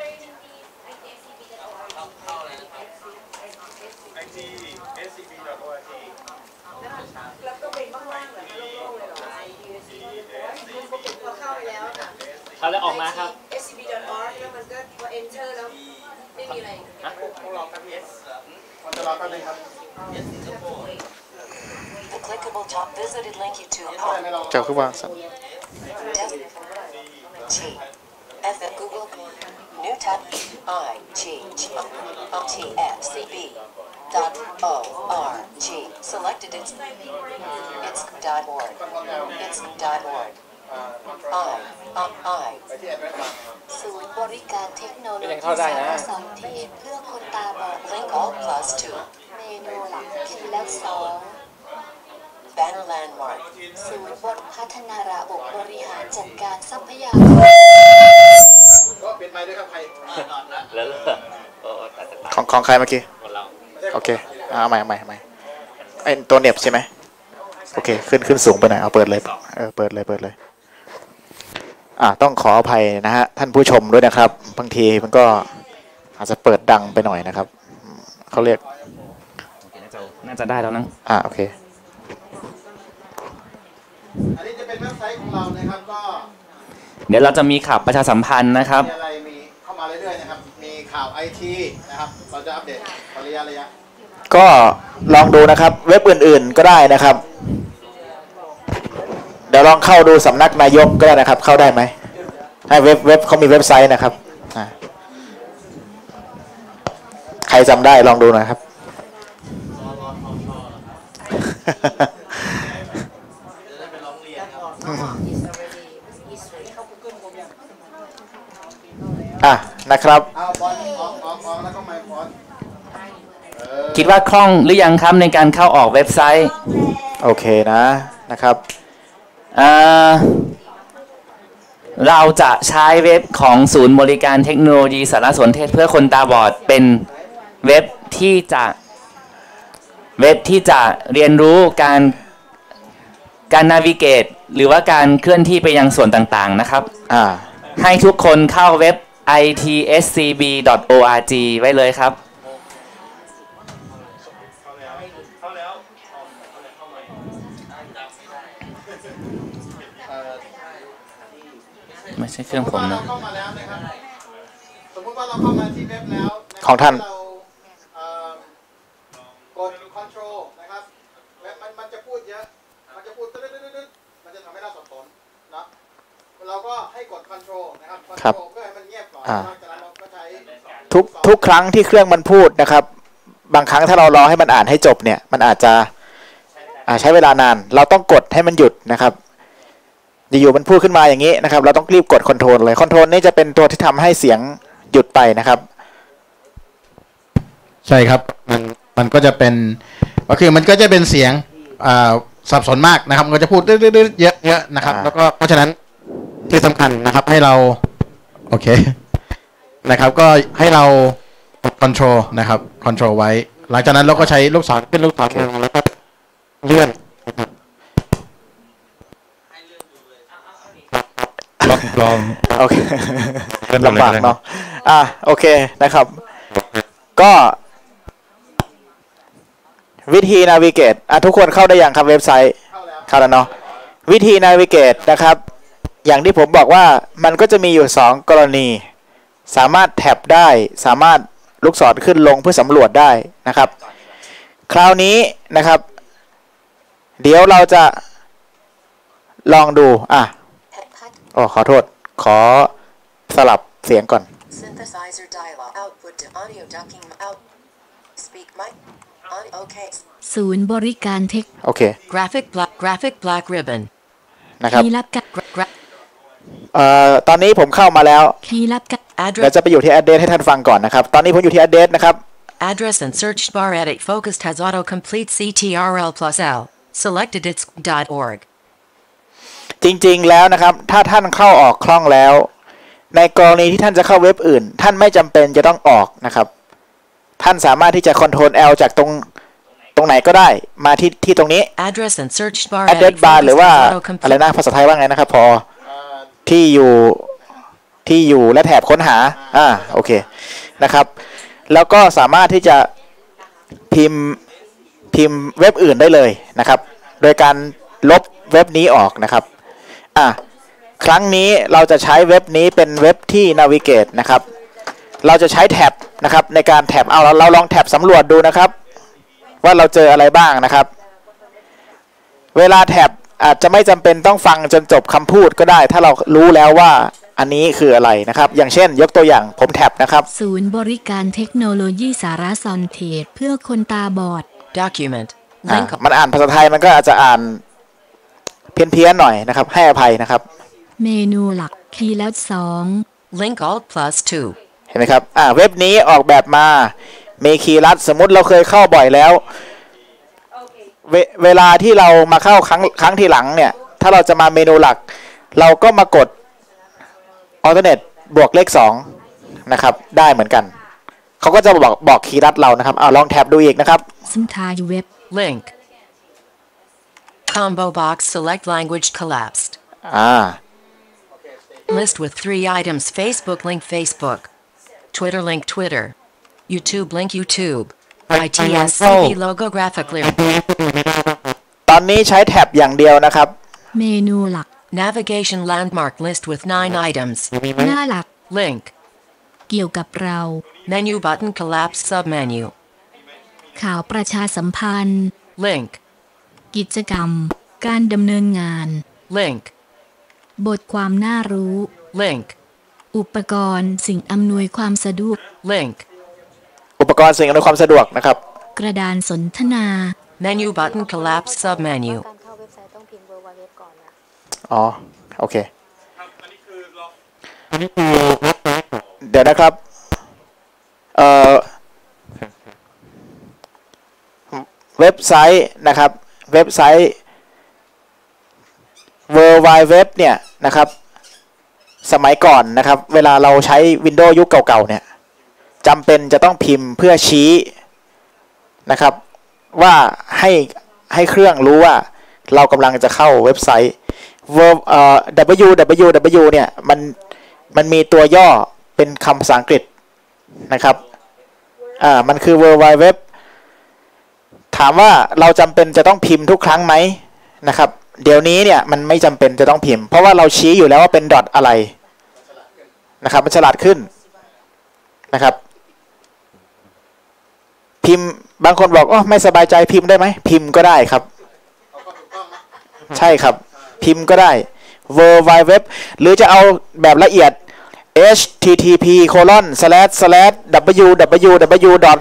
เขาเลยออกมาครับเอส ซี บี ดอท ออร์ก แล้วมันก็พอ enter แล้วไม่มีอะไร The clickable top visited link you to home เจ้าคือวางสัน T F at Google New tab I G T F C B dot O R G selected it's it's dot org it's dot org I I ศูนย์บริการเทคโนโลยีสารสนเทศเพื่อคนตาบอด Link all plus two เมนูหลักคีย์และสอง Banner landmark ศูนย์บทพัฒนาระบบบริหารจัดการทรัพยากรก็เปลี่ยนไปด้วยครับใครแล้วของของใครเมื่อกี้โอเคเอาใหม่เอาใหม่เอาใหม่ไอตัวเน็บใช่ไหมโอเคขึ้นขึ้นสูงไปหน่อยเอาเปิดเลยเออเปิดเลยเปิดเลยอ่าต้องขออภัยนะฮะท่านผู้ชมด้วยนะครับบางทีมันก็อาจจะเปิดดังไปหน่อยนะครับเขาเรียกน่าจะได้แล้วนะอ่าโอเคอันนี้จะเป็นเว็บไซต์ของเรานะครับก็เดี๋ยวเราจะมีข่าวประชาสัมพันธ์นะครับมีอะไรมีเข้ามาเรื่อยๆนะครับมีข่าวไอทีนะครับเราจะอัปเดตระยะระยะก็ลองดูนะครับเว็บอื่นๆก็ได้นะครับเดี๋ยวลองเข้าดูสำนักนายกก็ได้นะครับเข้าได้ไหมให้เว็บเว็บเขามีเว็บไซต์นะครับใครจำได้ลองดูหน่อยครับอ่ะนะครับคิดว่าคล่องหรือยังครับในการเข้าออกเว็บไซต์โอเคนะนะครับเราจะใช้เว็บของศูนย์บริการเทคโนโลยีสารสนเทศเพื่อคนตาบอดเป็นเว็บที่จะเว็บที่จะเรียนรู้การการนาวิเกตหรือว่าการเคลื่อนที่ไปยังส่วนต่างๆนะครับให้ทุกคนเข้าเว็บ ไอ ที เอส ซี บี ดอท โอ อาร์ จี ไว้เลยครับไม่ใช่เครื่องผมนะสมมติว่าเราเข้ามาที่เว็บแล้วของท่านกด control นะครับเว็บมันมันจะพูดเยอะมันจะพูดตึ๊ดๆมันจะทำให้เราสับสนนะเราก็ให้กด control นะครับ control เพื่อให้มันเงียบก่อนจากนั้นเราก็ใช้ทุกทุกครั้งที่เครื่องมันพูดนะครับบางครั้งถ้าเรารอให้มันอ่านให้จบเนี่ยมันอาจจะใช้เวลานานเราต้องกดให้มันหยุดนะครับอยู่ๆมันพูดขึ้นมาอย่างนี้นะครับเราต้องรีบกดคอนโทรลเลยคอนโทรลนี่จะเป็นตัวที่ทำให้เสียงหยุดไปนะครับใช่ครับมันมันก็จะเป็นก็คือมันก็จะเป็นเสียงสับสนมากนะครับมันก็จะพูดเยอะๆนะครับแล้วก็เพราะฉะนั้นที่สำคัญนะครับให้เราโอเคนะครับก็ให้เรากดคอนโทรลนะครับคอนโทรลไว้หลังจากนั้นเราก็ใช้ลูกศรเป็นลูกศรแล้วก็เลื่อนลองโอเคลำบากเนาะอ่ะโอเคนะครับก็วิธีนาวิเกตอ่ะทุกคนเข้าได้ยังครับเว็บไซต์เข้าแล้วเนาะวิธีนาวิเกตนะครับอย่างที่ผมบอกว่ามันก็จะมีอยู่สองกรณีสามารถแท็บได้สามารถลูกศรขึ้นลงเพื่อสำรวจได้นะครับคราวนี้นะครับเดี๋ยวเราจะลองดูอ่ะโอ้ขอโทษขอสลับเสียงก่อน Synthesizer dialog output to audio ducking out speak mic on okay ศูนย์บริการเทคโอเค Graphic black Graphic black ribbon นะครับคีย์ลับกับเอ่อตอนนี้ผมเข้ามาแล้วคีย์ลับกับเราจะไปอยู่ที่ address ให้ท่านฟังก่อนนะครับตอนนี้ผมอยู่ที่ address นะครับ Address and search bar edit focused has autocomplete ซี ที อาร์ แอล plus L selected it's .org จริงๆแล้วนะครับถ้าท่านเข้าออกคล่องแล้วในกรณีที่ท่านจะเข้าเว็บอื่นท่านไม่จำเป็นจะต้องออกนะครับท่านสามารถที่จะ Ctrl L จากตรงตรงไหนก็ได้มาที่ที่ตรงนี้ Address and search bar address edit bar ห focus รือว่า auto อะไร complete นะภาษาไทยว่าไงนะครับพอที่อยู่ที่อยู่และแถบค้นหาอ่าโอเคนะครับ แล้วก็สามารถที่จะพิมพ์พิมพ์เว็บอื่นได้เลยนะครับ โดยการลบเว็บนี้ออกนะครับอ่ะครั้งนี้เราจะใช้เว็บนี้เป็นเว็บที่ navigate นะครับเราจะใช้แท็บนะครับในการแท็บเอาเราเราลองแท็บสำรวจดูนะครับว่าเราเจออะไรบ้างนะครับ เวลาแท็บอาจจะไม่จำเป็นต้องฟังจนจบคำพูดก็ได้ถ้าเรารู้แล้วว่าอันนี้คืออะไรนะครับอย่างเช่นยกตัวอย่างผมแท็บนะครับศูนย์บริการเทคโนโลยีสารสนเทศเพื่อคนตาบอด document อ่ะ link มันอ่านภาษาไทยมันก็อาจจะอ่านเพี้ยนๆหน่อยนะครับให้อภัยนะครับเมนูหลักคีย์แล้วสอง link alt plus two เห็นไหมครับอ่าเว็บนี้ออกแบบมาเมคีรัฐสมมุติเราเคยเข้าบ่อยแล้วเวเวลาที่เรามาเข้าครั้งครั้งที่หลังเนี่ยถ้าเราจะมาเมนูหลักเราก็มากด alternate บวกเลขสองนะครับได้เหมือนกันเขาก็จะบอกบอกคีย์รัฐเรานะครับเอาลองแท็บดูอีกนะครับซึ่งทายเว็บ link combo box select language collapsed อ่า list with three items Facebook link Facebook Twitter link Twitter YouTube link YouTube I T S C P logo graphic lyric ตอนนี้ใช้แท็บอย่างเดียวนะครับเมนูหลัก navigation landmark list with nine items หน้าหลัก link เกี่ยวกับเรา menu button collapse submenu ข่าวประชาสัมพันธ์ link กิจกรรมการดำเนินงาน link บทความน่ารู้ link อุปกรณ์สิ่งอำนวยความสะดวก link อุปกรณ์สิ่งอำนวยความสะดวกนะครับกระดานสนทนา menu button collapse submenu การเข้าเว็บไซต์ต้องพิมพ์ ดับเบิลยู ดับเบิลยู ดับเบิลยู ก่อนนะอ๋อโอเคเดี๋ยวนะครับเอ่อเว็บไซต์นะครับเว็บไซต์ World Wide Web เนี่ยนะครับสมัยก่อนนะครับเวลาเราใช้ Windows ยุคเก่าๆเนี่ยจำเป็นจะต้องพิมพ์เพื่อชี้นะครับว่าให้ให้เครื่องรู้ว่าเรากำลังจะเข้าเว็บไซต์ World เอ่อ ดับเบิลยู ดับเบิลยู ดับเบิลยู เนี่ยมันมันมีตัวย่อเป็นคำภาษาอังกฤษนะครับอ่ามันคือ World Wide Web ถามว่าเราจำเป็นจะต้องพิมพ์ทุกครั้งไหมนะครับเดี๋ยวนี้เนี่ยมันไม่จำเป็นจะต้องพิมพ์เพราะว่าเราชี้อยู่แล้วว่าเป็นดอทอะไรนะครับมันฉลาดขึ้นนะครับพิมพ์บางคนบอกอ๋อไม่สบายใจพิมพ์ได้ไหมพิมพ์ก็ได้ครับใช่ครับพิมพ์ก็ได้ World Wide Web หรือจะเอาแบบละเอียด เอช ที ที พี โคลอน สแลช สแลช ดับเบิลยู ดับเบิลยู ดับเบิลยู ดอท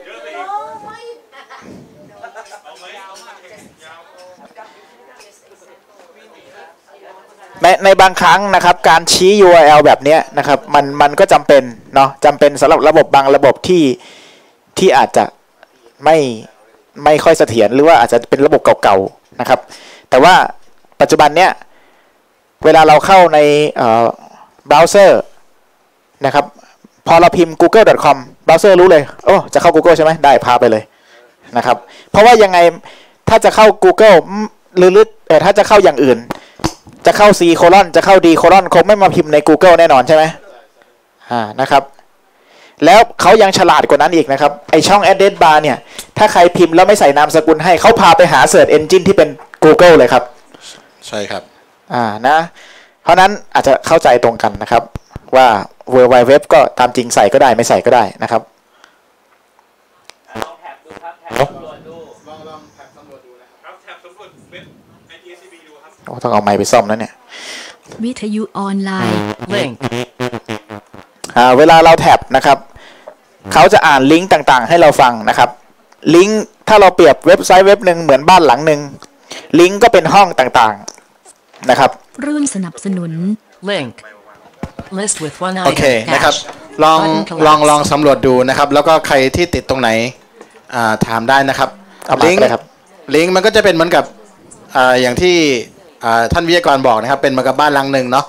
ในในบางครั้งนะครับการชี้ ยู อาร์ แอล แบบนี้นะครับมันมันก็จำเป็นเนาะจำเป็นสำหรับระบบบางระบบที่ที่อาจจะไม่ไม่ค่อยเสถียรหรือว่าอาจจะเป็นระบบเก่าๆนะครับแต่ว่าปัจจุบันเนี้ยเวลาเราเข้าในเบราว์เซอร์นะครับพอเราพิมพ์ กูเกิล ดอท คอม เบราว์เซอร์รู้เลยโอ้จะเข้า Google ใช่ไหมได้พาไปเลยนะครับเพราะว่ายังไงถ้าจะเข้า Google หรือเออถ้าจะเข้าอย่างอื่นจะเข้า C โคลอนจะเข้า D โคลอนคงไม่มาพิมพ์ใน Google แน่นอนใช่ไหมอ่านะครับแล้วเขายังฉลาดกว่านั้นอีกนะครับไอช่อง address bar เนี่ยถ้าใครพิมพ์แล้วไม่ใส่นามสกุลให้เขาพาไปหา Search Engine ที่เป็น Google เลยครับใช่ครับอ่านะเพราะนั้นอาจจะเข้าใจตรงกันนะครับว่า World Wide Web ก็ตามจริงใส่ก็ได้ไม่ใส่ก็ได้นะครับลองแท็บดูครับแท็บสำรวจดูลองลองแท็บสำรวจดูนะครับแท็บสำรวจเว็บ ไอ ที เอส ซี บี ดูครับโอ้ต้องเอาไมค์ไปซ่อมแล้วเนี่ยวิทยุออนไลน์ link อ่าเวลาเราแท็บนะครับเขาจะอ่านลิงก์ต่างๆให้เราฟังนะครับลิงก์ถ้าเราเปรียบเว็บไซต์เว็บหนึ่งเหมือนบ้านหลังหนึ่งลิงก์ก็เป็นห้องต่างๆนะครับรุ่นสนับสนุน link list with one โอเค item นะครับลองลองลองสำรวจดูนะครับแล้วก็ใครที่ติดตรงไหนอ่าถามได้นะครับลิงก์ลิงก์มันก็จะเป็นเหมือนกับอ่าอย่างที่อ่าท่านวิทยากรบอกนะครับเป็นเหมือนกับบ้านหลังหนึ่งเนาะ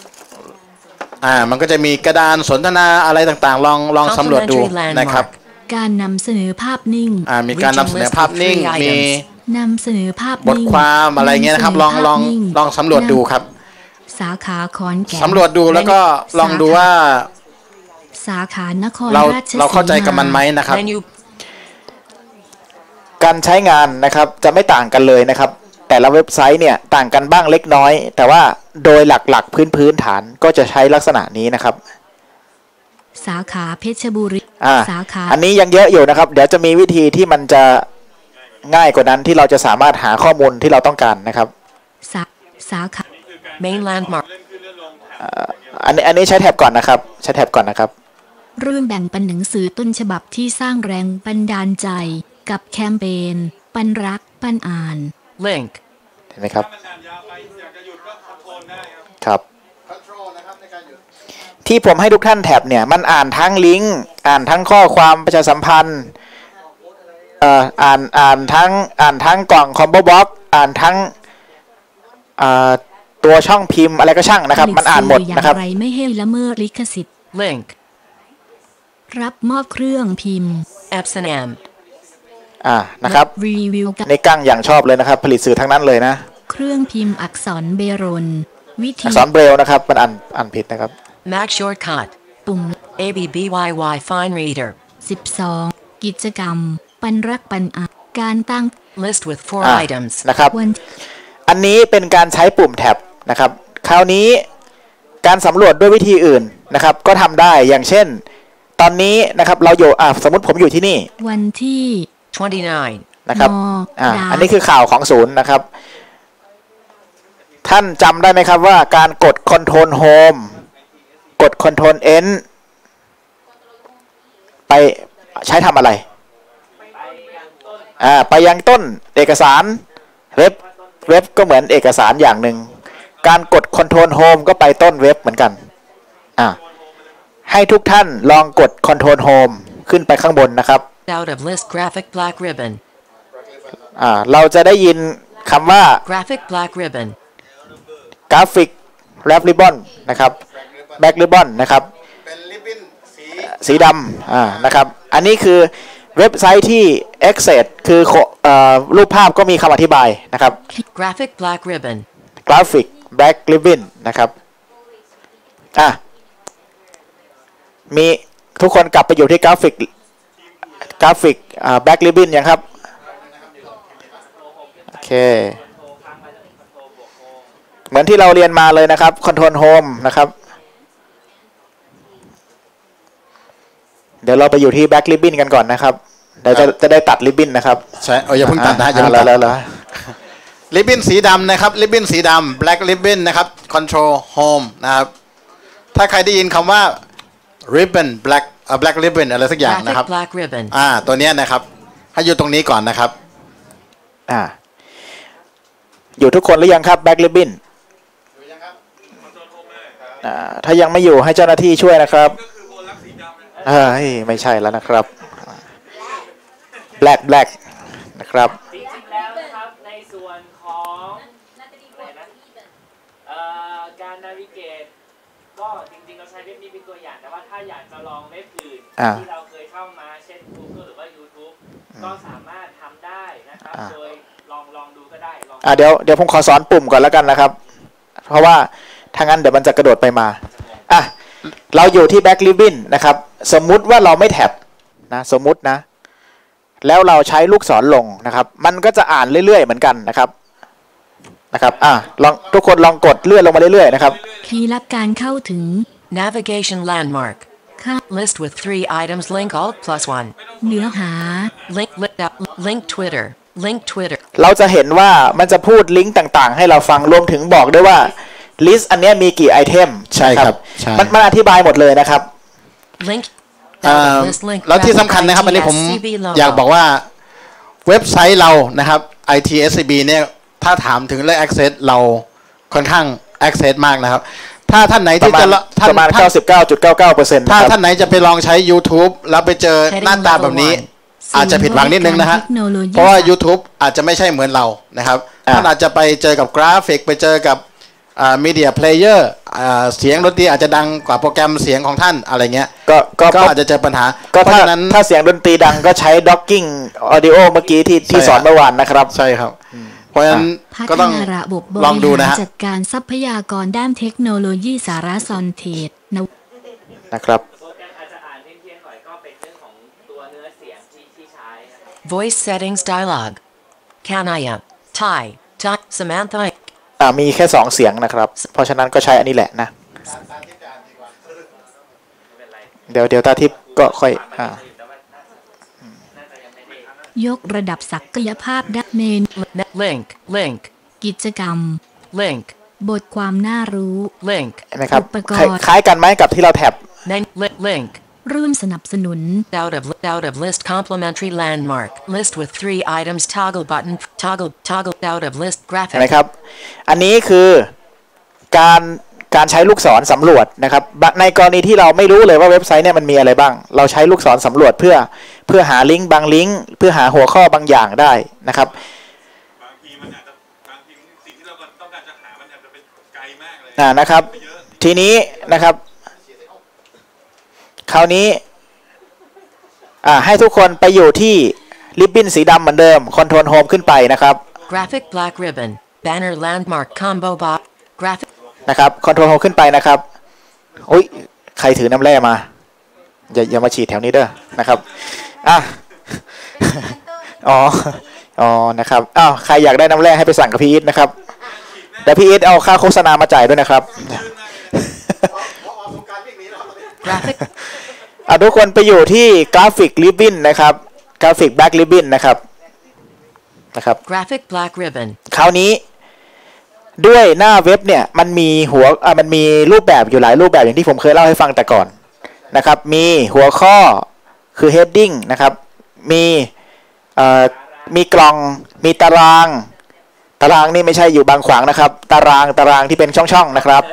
อ่ามันก็จะมีกระดานสนทนาอะไรต่างๆลองลองสำรวจดูนะครับการนำเสนอภาพนิ่งอ่ามีการนำเสนอภาพนิ่งมีนำเสนอภาพบนิ่ทงความอะไรเงี้ยนะครับลองลองลองสำรวจดูครับสาขาขอนแก่นสำรวจดูแล้วก็ลองดูว่าสาขานครเราราชสีมาเราเข้าใจกับมันไหมนะครับ Menu การใช้งานนะครับจะไม่ต่างกันเลยนะครับ แต่ละเว็บไซต์เนี่ยต่างกันบ้างเล็กน้อย แต่ว่าโดยหลักๆพื้นพื้นฐานก็จะใช้ลักษณะนี้นะครับสาขาเพชรบุรีอ่าสาขาอันนี้ยังเยอะอยู่นะครับ เดี๋ยวจะมีวิธีที่มันจะง่ายกว่านั้นที่เราจะสามารถหาข้อมูลที่เราต้องการนะครับสาสาขา Main landmark อันนี้อันนี้ใช้แท็บก่อนนะครับใช้แท็บก่อนนะครับเรื่องแบ่งปันหนังสือต้นฉบับที่สร้างแรงบันดาลใจกับแคมเปญปันรักปันอ่าน Link เห็นไหมครับครับ ที่ผมให้ทุกท่านแท็บเนี่ยมันอ่านทั้งลิงก์อ่านทั้งข้อความประชาสัมพันธ์เอ่ออ่านอ่านทั้งอ่านทั้งกล่องคอมโบบ็อกอ่านทั้งเอ่อตัวช่องพิมพ์อะไรก็ช่างนะครับ มันอ่านหมดนะครับผลิตสื่ออย่างไรไม่ให้ละเมิดลิขสิทธิ์ Link รับมอบเครื่องพิมพ์ Epson อ่านะครับรีวิวกับในกั้งอย่างชอบเลยนะครับ ผลิตสื่อทั้งนั้นเลยนะเครื่องพิมพ์อักษรเบรลวิธีอักษรเบรลนะครับมันอ่านอ่านผิดนะครับ Mac Shortcut ปุ่ม A B B Y Y Fine Reader สิบสอง กิจกรรม ปันรักปันอ่านการตั้ง List with four อ่า items นะครับวันอันนี้เป็นการใช้ปุ่มแท็บนะครับ คราวนี้การสำรวจด้วยวิธีอื่นนะครับ ก็ทำได้อย่างเช่น ตอนนี้นะครับเราอยู่อ่าสมมติผมอยู่ที่นี่วันที่ twenty-nine นะครับมอ่าดาอันนี้คือข่าวของศูนย์นะครับ ท่านจำได้ไหมครับว่าการกด Control Home กด Control N ไปใช้ทำอะไรอ่าไปยังต้นเอกสารเว็บเว็บก็เหมือนเอกสารอย่างหนึ่งการกด Control Home ก็ไปต้นเว็บเหมือนกันอ่าให้ทุกท่านลองกด Control Home ขึ้นไปข้างบนนะครับ out of list graphic black ribbon อ่าเราจะได้ยินคำว่า graphic black ribbon กราฟิกแรปริบบอนนะครับแบ็กริบบอนนะครับเป็นริบบิ้นสีสีดำอ่านะครับอันนี้คือเว็บไซต์ที่ Access คือเอ่อรูปภาพก็มีคำอธิบายนะครับ graphic black ribbon กราฟิกแบ็กริบบอนนะครับอ่ะมีทุกคนกลับไปอยู่ที่กราฟิกกราฟิกอ่าแบ็กริบบอนยังครับโอเคเหมือนที่เราเรียนมาเลยนะครับ Control Home นะครับเดี๋ยวเราไปอยู่ที่ Back Ribbon กันก่อนนะครับเดี๋ยวจะจะได้ตัดริบบิ้นนะครับใช่เอาอย่าเพิ่งตัดนะอย่าเพิ่งแล้ตัว ดแล้วแล้วริบบิ้นสีดำนะครับริบบิ้นสีดำ black ribbon นะครับ control home นะครับถ้าใครได้ยินคำว่า ribbon black เอ่อ black ribbon อะไรสักอย่างนะครับ graphic black ribbon อ่าตัวเนี้ยนะครับให้อยู่ตรงนี้ก่อนนะครับอ่าอยู่ทุกคนหรือยังครับ Back Ribbon อ่าถ้ายังไม่อยู่ให้เจ้าหน้าที่ช่วยนะครับเฮ้ยไม่ใช่แล้วนะครับ Black Black นะครับจริงๆแล้วนะครับในส่วนของเอ่อการนาวิเกตก็จริงๆเราใช้เว็บนี้เป็นตัวอย่างแต่ว่าถ้าอยากจะลองเว็บอื่นอ่าที่เราเคยเข้ามาเช่น Google หรือว่า YouTube ก็สามารถทำได้นะครับอ่าโดยลองลองดูก็ได้ลองอ่าเดี๋ยวเดี๋ยวผมขอสอนปุ่มก่อนแล้วกันนะครับ เพราะว่าถ้างั้นเดี๋ยวมันจะกระโดดไปมาอ่ะเราอยู่ที่ Back Ribbon นะครับสมมุติว่าเราไม่แท็บนะสมมุตินะแล้วเราใช้ลูกศรลงนะครับมันก็จะอ่านเรื่อยๆเหมือนกันนะครับนะครับอ่ะลองทุกคนลองกดเลื่อนลงมาเรื่อยๆนะครับคีย์ลับการเข้าถึง navigation landmark ค่ะ list with three items link alt plus one เนื้อหา link link link Twitter link Twitter เราจะเห็นว่ามันจะพูดลิงก์ต่างๆให้เราฟังรวมถึงบอกด้วยว่าลิสต์อันนี้มีกี่ไอเทมใช่ครับใช่มันมันอธิบายหมดเลยนะครับ link เอ่อ list link แล้วที่สำคัญนะครับอันนี้ผมอยากบอกว่าเว็บไซต์เรานะครับ ไอ ที เอส ซี บี เนี่ยถ้าถามถึงเรื่อง access เราค่อนข้าง access มากนะครับถ้าท่านไหนที่จะท่านประมาณท่านเก้าสิบเก้าจุดเก้าเก้าเปอร์เซ็นต์ถ้านะครับท่านไหนจะไปลองใช้ YouTube แล้วไปเจอหน้าตาแบบนี้ อาจจะผิดหวังนิดนึงนะฮะเทคโนโลยีเพราะว่า YouTube อาจจะไม่ใช่เหมือนเรานะครับอ่าท่านอาจจะไปเจอกับกราฟิกไปเจอกับมีเดียเพลเยอร์เสียงดนตรีอาจจะดังกว่าโปรแกรมเสียงของท่านอะไรเงี้ยก็ก็อาจจะเจอปัญหาก็ถ้าถ้าเสียงดนตรีดังก็ใช้ docking audio เมื่อกี้ที่ที่สอนเมื่อวานนะครับใช่ครับเพราะฉะนั้นก็ต้องลองดูนะฮะจัดการทรัพยากรด้านเทคโนโลยีสารสนเทศนะครับ Voice settings dialog Kanaya Thai Talk Samantha อ่ามีแค่สองเสียงนะครับเพราะฉะนั้นก็ใช้อันนี้แหละนะเดี๋ยวเดี๋ยวตาทิพย์ก็ค่อยอ่ายกระดับศักยภาพด้านเมน Link Link กิจกรรม Link บทความน่ารู้ Link เห็นไหมครับคล้ายกันไหมกับที่เราแท็บ Link ร่วมสนับสนุน out of out of list complementary landmark list with three items toggle button toggle toggle out of list graphic เห็นไหมครับอันนี้คือการการใช้ลูกศรสำรวจนะครับในกรณีที่เราไม่รู้เลยว่าเว็บไซต์เนี่ยมันมีอะไรบ้างเราใช้ลูกศรสำรวจเพื่อเพื่อหาลิงก์บางลิงก์เพื่อหาหัวข้อบางอย่างได้นะครับบางทีมันอาจจะบางทีสิ่งที่เราต้องการจะหามันอาจจะเป็นไกลมากเลยอ่านะครับทีนี้นะครับคราวนี้อ่าให้ทุกคนไปอยู่ที่ริบบิ้นสีดำเหมือนเดิมคอนโทรลโฮมขึ้นไปนะครับ Graphic Black Ribbon Banner Landmark Combo Box Graphic นะครับคอนโทรลโฮมขึ้นไปนะครับอุ้ยใครถือน้ำแร่มาอย่าอย่ามาฉีดแถวนี้เด้อนะครับอ่ะอ๋ออ๋อนะครับอ้าวใครอยากได้น้ำแร่ให้ไปสั่งกับพี่อีทนะครับเดี๋ยวพี่อีทเอาค่าโฆษณามาจ่ายด้วยนะครับอ่ะทุกคนไปอยู่ที่กราฟิกริบบิ้นนะครับกราฟิกแบล็กริบบิ้นนะครับนะครับ Graphic Black Ribbon คราวนี้ด้วยหน้าเว็บเนี่ยมันมีหัวอ่ะมันมีรูปแบบอยู่หลายรูปแบบอย่างที่ผมเคยเล่าให้ฟังแต่ก่อนนะครับมีหัวข้อคือ heading นะครับมีเอ่อมีกล่องมีตารางตารางนี่ไม่ใช่อยู่บางขวางนะครับตารางตารางที่เป็นช่องๆนะครับ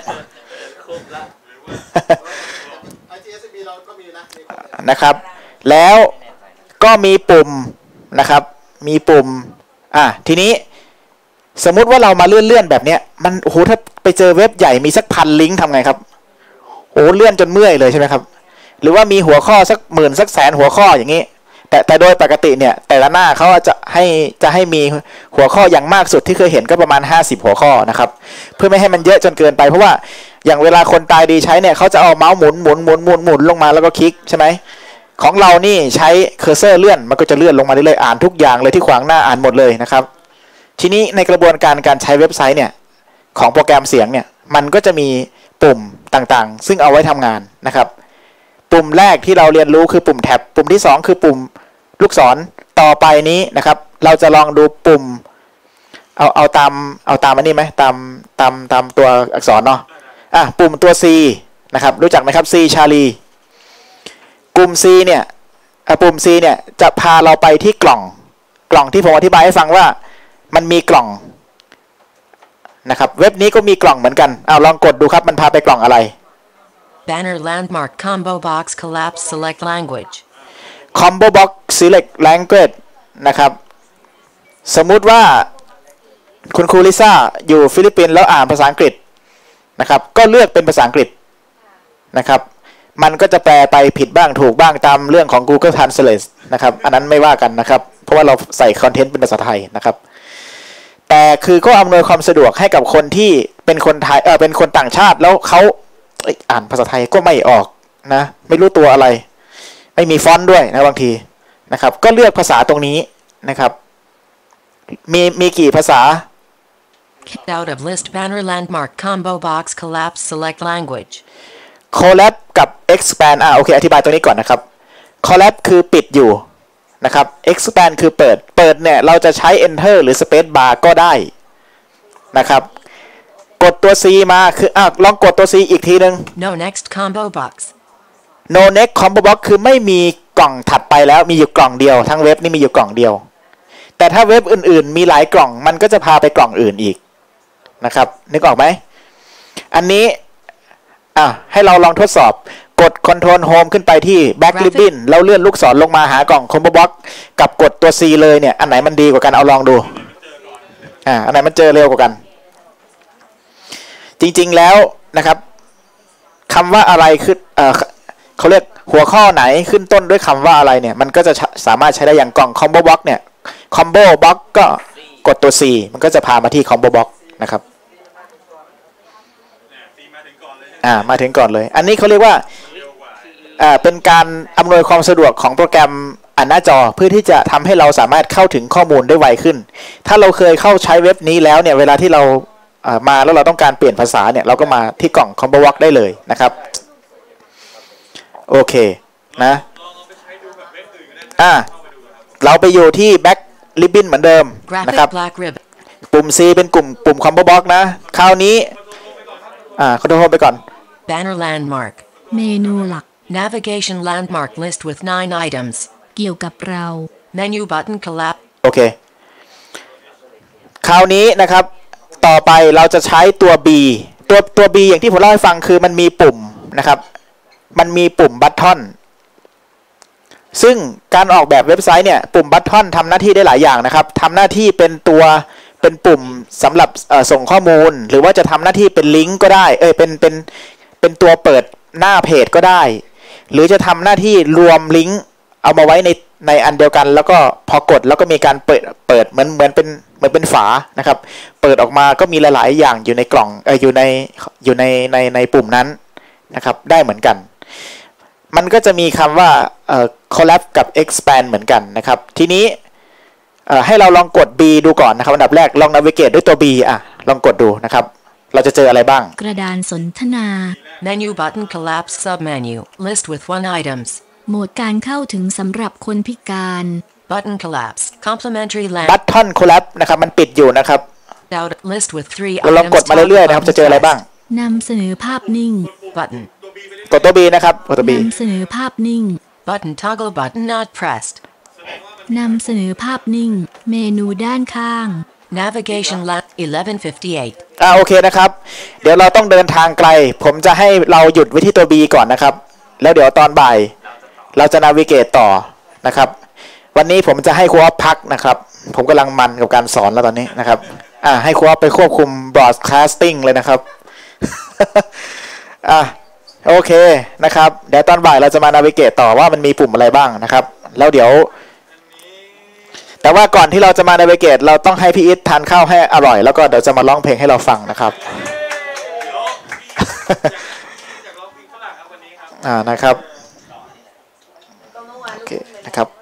นะครับแล้วก็มีปุ่มนะครับมีปุ่มอ่ะทีนี้สมมุติว่าเรามาเลื่อนๆแบบเนี้ยมันโอ้โหถ้าไปเจอเว็บใหญ่มีสักพันลิงก์ทำไงครับโอ้เลื่อนจนเมื่อยเลยใช่ไหมครับหรือว่ามีหัวข้อสักหมื่นสักแสนหัวข้ออย่างนี้แต่แต่โดยปกติเนี่ยแต่ละหน้าเขาจะให้จะให้มีหัวข้ออย่างมากสุดที่เคยเห็นก็ประมาณห้าสิบหัวข้อนะครับเพื่อไม่ให้มันเยอะจนเกินไปเพราะว่าอย่างเวลาคนตายดีใช้เนี่ยเขาจะเอาเมาส์หมุนหมุนหมุนหมุนหมุนลงมาแล้วก็คลิกใช่ไหมของเรานี่ใช้เคอร์เซอร์เลื่อนมันก็จะเลื่อนลงมาเรื่อยๆอ่านทุกอย่างเลยที่ขวางหน้าอ่านหมดเลยนะครับทีนี้ในกระบวนการการใช้เว็บไซต์เนี่ยของโปรแกรมเสียงเนี่ยมันก็จะมีปุ่มต่างๆซึ่งเอาไว้ทำงานนะครับปุ่มแรกที่เราเรียนรู้คือปุ่มแท็บปุ่มที่สองคือปุ่มลูกศรต่อไปนี้นะครับเราจะลองดูปุ่มเอาเอาตามเอาตามอันนี้ไหมตามตามตามตัวอักษรเนาะอ่ะปุ่มตัว C นะครับรู้จักไหมครับ C ชาลีกลุ่ม C เนี่ยปุ่ม C เนี่ยจะพาเราไปที่กล่องกล่องที่ผมอธิบายให้ฟังว่ามันมีกล่องนะครับเว็บนี้ก็มีกล่องเหมือนกันเอาลองกดดูครับมันพาไปกล่องอะไร Banner Landmark Combo Box Collapse Select Language Combo Box Select Language นะครับสมมุติว่าคุณครูลิซ่าอยู่ฟิลิปปินส์แล้วอ่านภาษาอังกฤษนะครับก็เลือกเป็นภาษาอังกฤษนะครับมันก็จะแปลไปผิดบ้างถูกบ้างตามเรื่องของ Google Translate นะครับอันนั้นไม่ว่ากันนะครับเพราะว่าเราใส่คอนเทนต์เป็นภาษาไทยนะครับแต่คือก็อำนวยความสะดวกให้กับคนที่เป็นคนไทยเออเป็นคนต่างชาติแล้วเขาอ่านภาษาไทยก็ไม่ออกนะไม่รู้ตัวอะไรไม่มีฟอนต์ด้วยนะบางทีนะครับก็เลือกภาษาตรงนี้นะครับมีมีกี่ภาษา Out of list banner landmark combo box collapse select language collapse กับ expand อ่ะโอเคอธิบายตัวนี้ก่อนนะครับ collapse คือปิดอยู่นะครับ expand คือเปิดเปิดเนี่ยเราจะใช้ enter หรือ space bar ก็ได้นะครับกดตัว C มาคืออ่ะลองกดตัว C อีกทีนึง no next combo box no next combo box คือไม่มีกล่องถัดไปแล้วมีอยู่กล่องเดียวทั้งเว็บนี่มีอยู่กล่องเดียวแต่ถ้าเว็บอื่นๆมีหลายกล่องมันก็จะพาไปกล่องอื่นอีกนะครับนึกออกไหมอันนี้อ่ะให้เราลองทดสอบกด Control Home ขึ้นไปที่ Back Ribbon แล้วเลื่อนลูกศรลงมาหากล่อง Combo Box กับกดตัว C เลยเนี่ยอันไหนมันดีกว่ากันเอาลองดูอ่าอันไหนมันเจอเร็วกว่ากันจริงๆแล้วนะครับคำว่าอะไรขึ้นเอ่อเขาเรียกหัวข้อไหนขึ้นต้นด้วยคำว่าอะไรเนี่ยมันก็จะสามารถใช้ได้อย่างกล่อง combo box เนี่ย combo box ก็กดตัว C มันก็จะพามาที่ combo box นะครับอ่ามาถึงก่อนเลยอันนี้เขาเรียกว่าอ่าเป็นการอำนวยความสะดวกของโปรแกรมอ่านหน้าจอเพื่อที่จะทำให้เราสามารถเข้าถึงข้อมูลได้ไวขึ้นถ้าเราเคยเข้าใช้เว็บนี้แล้วเนี่ยเวลาที่เราอ่ามาแล้วเราต้องการเปลี่ยนภาษาเนี่ยเราก็มาที่กล่อง combo box ได้เลยนะครับโอเคนะอ่าเราไปอยู่ที่ back ribbon เหมือนเดิมนะครับ ปุ่ม C เป็นกลุ่มปุ่ม combo box นะคราวนี้อ่าคอนโทรลไปก่อน Banner landmark เมนูหลัก Navigation landmark list with nine items เกี่ยวกับเรา Menu button collapse โอเคคราวนี้นะครับต่อไปเราจะใช้ตัว B ตัวตัว B อย่างที่ผมเล่าให้ฟังคือมันมีปุ่มนะครับมันมีปุ่มบัตทอนซึ่งการออกแบบเว็บไซต์เนี่ยปุ่มบัตทอนทำหน้าที่ได้หลายอย่างนะครับทำหน้าที่เป็นตัวเป็นปุ่มสำหรับส่งข้อมูลหรือว่าจะทำหน้าที่เป็นลิงก์ก็ได้เอ้ยเป็นเป็นเป็นตัวเปิดหน้าเพจก็ได้หรือจะทำหน้าที่รวมลิงก์เอามาไว้ในในอันเดียวกันแล้วก็พอกดแล้วก็มีการเปิดเปิดเหมือนเหมือนเป็นเหมือนเป็นฝานะครับเปิดออกมาก็มีหลายๆอย่างอยู่ในกล่องเอออยู่ในอยู่ในในในปุ่มนั้นนะครับได้เหมือนกันมันก็จะมีคำว่าเอ่อ collapse กับ expand เหมือนกันนะครับทีนี้เอ่อให้เราลองกด B ดูก่อนนะครับอันดับแรกลอง navigate ด้วยตัว B อ่ะลองกดดูนะครับเราจะเจออะไรบ้างกระดานสนทนา Menu button collapse submenu list with one items โหมดการเข้าถึงสำหรับคนพิการ Button collapse complimentary land button collapse นะครับมันปิดอยู่นะครับ out list with three เราลองกดมาเรื่อยๆนะครับจะเจออะไรบ้างนำเสนอภาพนิ่ง button กดตัว B นะครับกดตัว B นำเสนอภาพนิ่ง button toggle button not pressed นำเสนอภาพนิ่งเมนูด้านข้าง Navigation land eleven fifty-eight อ่าโอเคนะครับเดี๋ยวเราต้องเดินทางไกลผมจะให้เราหยุดไว้ที่ตัว B ก่อนนะครับแล้วเดี๋ยวตอนบ่ายเราจะ navigate ต่อนะครับวันนี้ผมจะให้ครูอ๊อฟพักนะครับผมกำลังมันกับการสอนแล้วตอนนี้นะครับอ่าให้ครูอ๊อฟไปควบคุม broadcasting เลยนะครับ อ่ะโอเคนะครับเดี๋ยวตอนบ่ายเราจะมา navigate ต่อว่ามันมีปุ่มอะไรบ้างนะครับแล้วเดี๋ยวแต่ว่าก่อนที่เราจะมา navigate เราต้องให้พี่อิททานข้าวให้อร่อยแล้วก็เดี๋ยวจะมาร้องเพลงให้เราฟังนะครับ อ่านะครับโอเคนะครับ